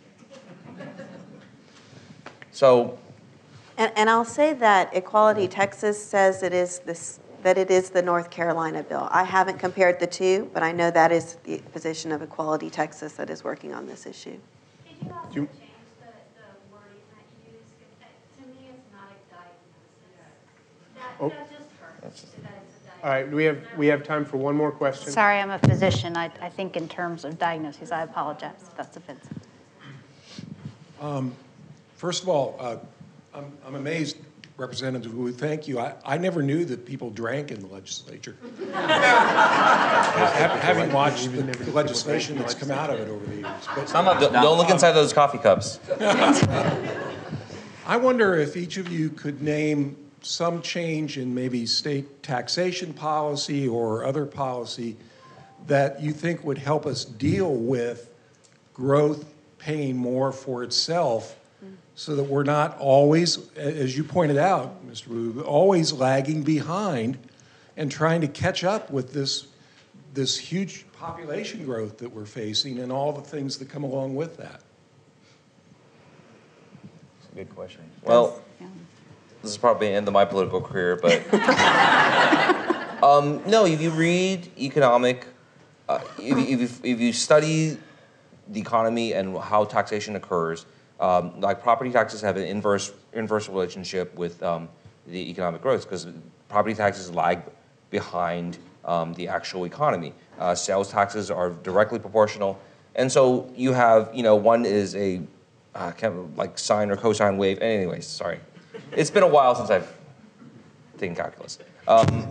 [SPEAKER 6] So,
[SPEAKER 4] And, and I'll say that Equality Texas says it is this, that it is the North Carolina bill. I haven't compared the two, but I know that is the position of Equality Texas that is working on this issue.
[SPEAKER 10] Did you also
[SPEAKER 2] Do you-
[SPEAKER 10] change the, the wording that you use? 'Cause to me, it's not a diagnosis. That,
[SPEAKER 2] Oh.
[SPEAKER 10] that just hurts. That it's a diagnosis.
[SPEAKER 2] All right, we have we have time for one more question.
[SPEAKER 3] Sorry, I'm a physician. I, I think in terms of diagnoses. I apologize if that's offensive.
[SPEAKER 11] Um, first of all, uh, I'm, I'm amazed, Representative Wu, thank you. I, I never knew that people drank in the legislature. Having having watched the, the legislation that's come out of it over the years. But
[SPEAKER 6] some of don't, don't look inside those coffee cups.
[SPEAKER 11] I wonder if each of you could name some change in maybe state taxation policy or other policy that you think would help us deal with growth paying more for itself, so that we're not always, as you pointed out, Mister Wu, always lagging behind and trying to catch up with this, this huge population growth that we're facing and all the things that come along with that.
[SPEAKER 6] That's a good question. Well, this is probably the end of my political career, but um, no, if you read economic, uh, if, if, you, if you study the economy and how taxation occurs, Um, like property taxes have an inverse inverse relationship with um, the economic growth because property taxes lag behind um, the actual economy. Uh, sales taxes are directly proportional, and so you have, you know, one is a uh, kind of like sine or cosine wave. Anyways, sorry, it's been a while since I've taken calculus. Um,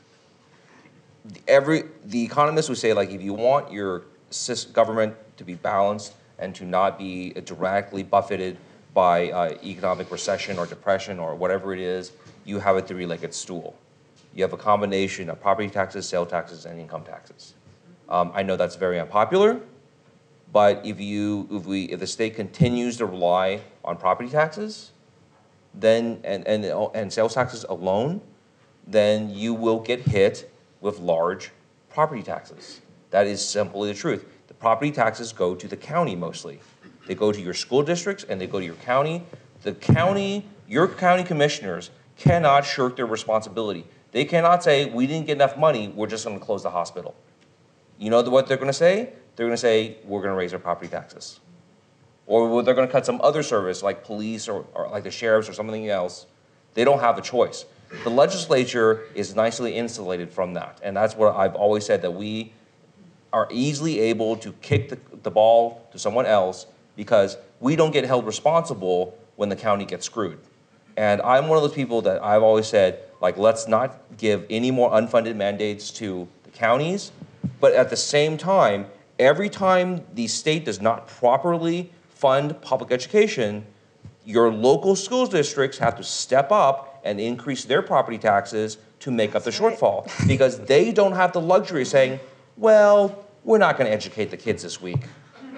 [SPEAKER 6] every the economists would say, like, if you want your government to be balanced and to not be directly buffeted by uh, economic recession or depression or whatever it is, you have a three-legged stool. you have a combination of property taxes, sales taxes, and income taxes. Um, I know that's very unpopular, but if you, if we, if the state continues to rely on property taxes, then and and and sales taxes alone, then you will get hit with large property taxes. That is simply the truth. The property taxes go to the county mostly. They go to your school districts and they go to your county. The county, your county commissioners cannot shirk their responsibility. They cannot say, we didn't get enough money, we're just gonna close the hospital. You know what they're gonna say? They're gonna say, we're gonna raise our property taxes. Or they're gonna cut some other service like police or, or like the sheriffs or something else. They don't have a choice. The legislature is nicely insulated from that. And that's what I've always said, that we are easily able to kick the, the ball to someone else because we don't get held responsible when the county gets screwed. And I'm one of those people that I've always said, like, let's not give any more unfunded mandates to the counties. But at the same time, every time the state does not properly fund public education, your local school districts have to step up and increase their property taxes to make up the shortfall because they don't have the luxury of saying, well, we're not going to educate the kids this week.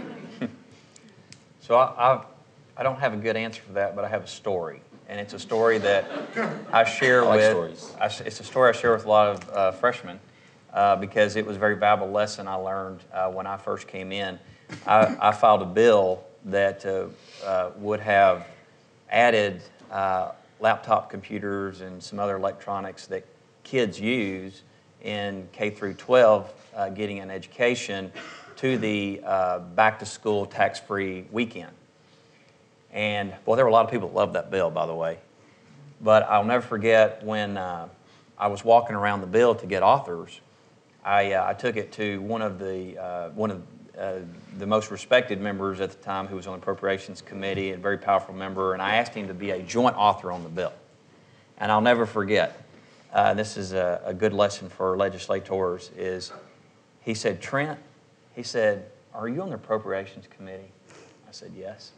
[SPEAKER 5] So I, I, I don't have a good answer for that, but I have a story. And it's a story that I share
[SPEAKER 6] I like
[SPEAKER 5] with,
[SPEAKER 6] stories.
[SPEAKER 5] I, it's a story I share with a lot of uh, freshmen uh, because it was a very valuable lesson I learned uh, when I first came in. I, I filed a bill that uh, uh, would have added uh, laptop computers and some other electronics that kids use in K through twelve uh, getting an education to the uh, back-to-school tax-free weekend. And, boy, there were a lot of people that loved that bill, by the way. But I'll never forget when uh, I was walking around the bill to get authors, I, uh, I took it to one of the, uh, one of uh, the most respected members at the time who was on the Appropriations Committee, a very powerful member, and I asked him to be a joint author on the bill. And I'll never forget, uh, this is a, a good lesson for legislators, is he said, Trent, he said, are you on the Appropriations Committee? I said, yes.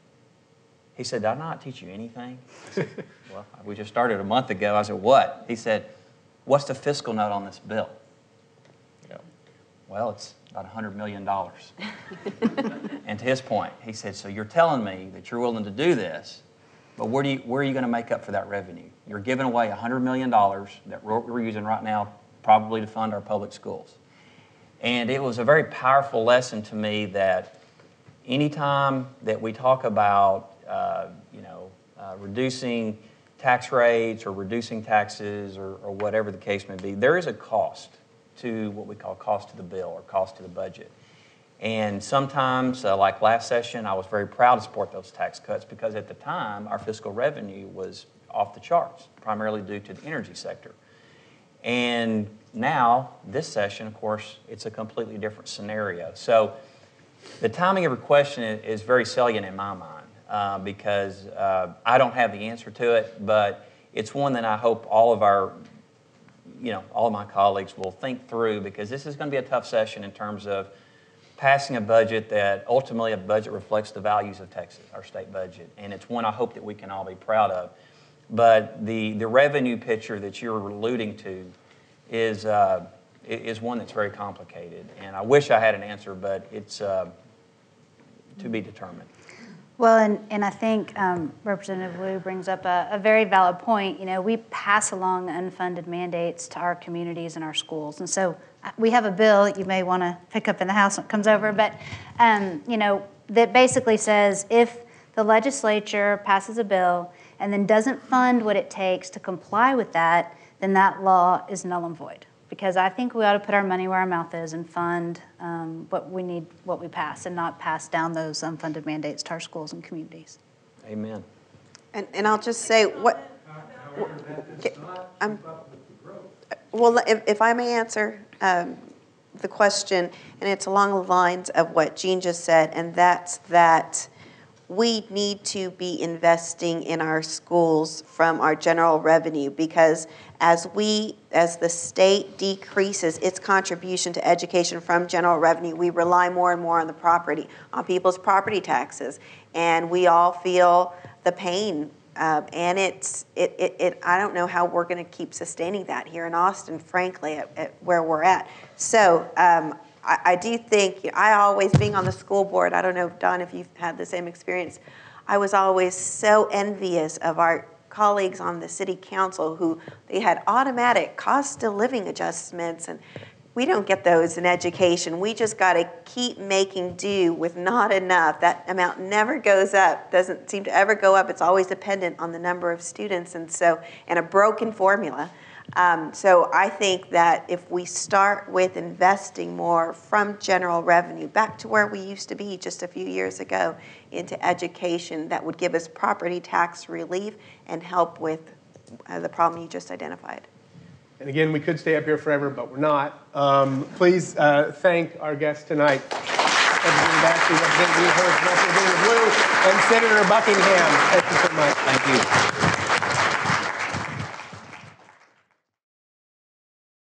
[SPEAKER 5] He said, did I not teach you anything? I said, well, we just started a month ago. I said, what? He said, what's the fiscal note on this bill?
[SPEAKER 6] Yeah.
[SPEAKER 5] Well, it's about one hundred million dollars. And to his point, he said, so you're telling me that you're willing to do this, but where, do you, where are you going to make up for that revenue? You're giving away one hundred million dollars that we're, we're using right now probably to fund our public schools. And it was a very powerful lesson to me that anytime that we talk about Uh, you know, uh, reducing tax rates or reducing taxes or, or whatever the case may be, there is a cost to what we call cost to the bill or cost to the budget. And sometimes, uh, like last session, I was very proud to support those tax cuts because at the time, our fiscal revenue was off the charts, primarily due to the energy sector. And now, this session, of course, it's a completely different scenario. So the timing of your question is very salient in my mind. Uh, because uh, I don't have the answer to it, but it's one that I hope all of our, you know, all of my colleagues will think through because this is going to be a tough session in terms of passing a budget that ultimately a budget reflects the values of Texas, our state budget, and it's one I hope that we can all be proud of. But the, the revenue picture that you're alluding to is, uh, is one that's very complicated, and I wish I had an answer, but it's uh, to be determined.
[SPEAKER 3] Well, and, and I think um, Representative Liu brings up a, a very valid point. You know, we pass along unfunded mandates to our communities and our schools. And so we have a bill that you may want to pick up in the House when it comes over, but, um, you know, that basically says if the legislature passes a bill and then doesn't fund what it takes to comply with that, then that law is null and void. Because I think we ought to put our money where our mouth is and fund um, what we need, what we pass, and not pass down those unfunded mandates to our schools and communities.
[SPEAKER 5] Amen.
[SPEAKER 4] And, and I'll just say, what, um, well, if, if I may answer um, the question, and it's along the lines of what Jean just said, and that's that we need to be investing in our schools from our general revenue because as we, as the state decreases its contribution to education from general revenue, we rely more and more on the property, on people's property taxes. And we all feel the pain Um, and it's, it, it, it, I don't know how we're going to keep sustaining that here in Austin, frankly, at, at where we're at. So um, I, I do think, I always, being on the school board, I don't know, Don, if you've had the same experience, I was always so envious of our colleagues on the city council who they had automatic cost of living adjustments, and we don't get those in education. We just got to keep making do with not enough. That amount never goes up, doesn't seem to ever go up. It's always dependent on the number of students, and so, and a broken formula. Um, so I think that if we start with investing more from general revenue back to where we used to be just a few years ago into education, that would give us property tax relief and help with uh, the problem you just identified.
[SPEAKER 2] And again, we could stay up here forever, but we're not. Um, please uh, thank our guests tonight, Representative Ashby, Representative Hinojosa, Representative Liu, and Senator Buckingham. Thank you so much.
[SPEAKER 6] Thank you.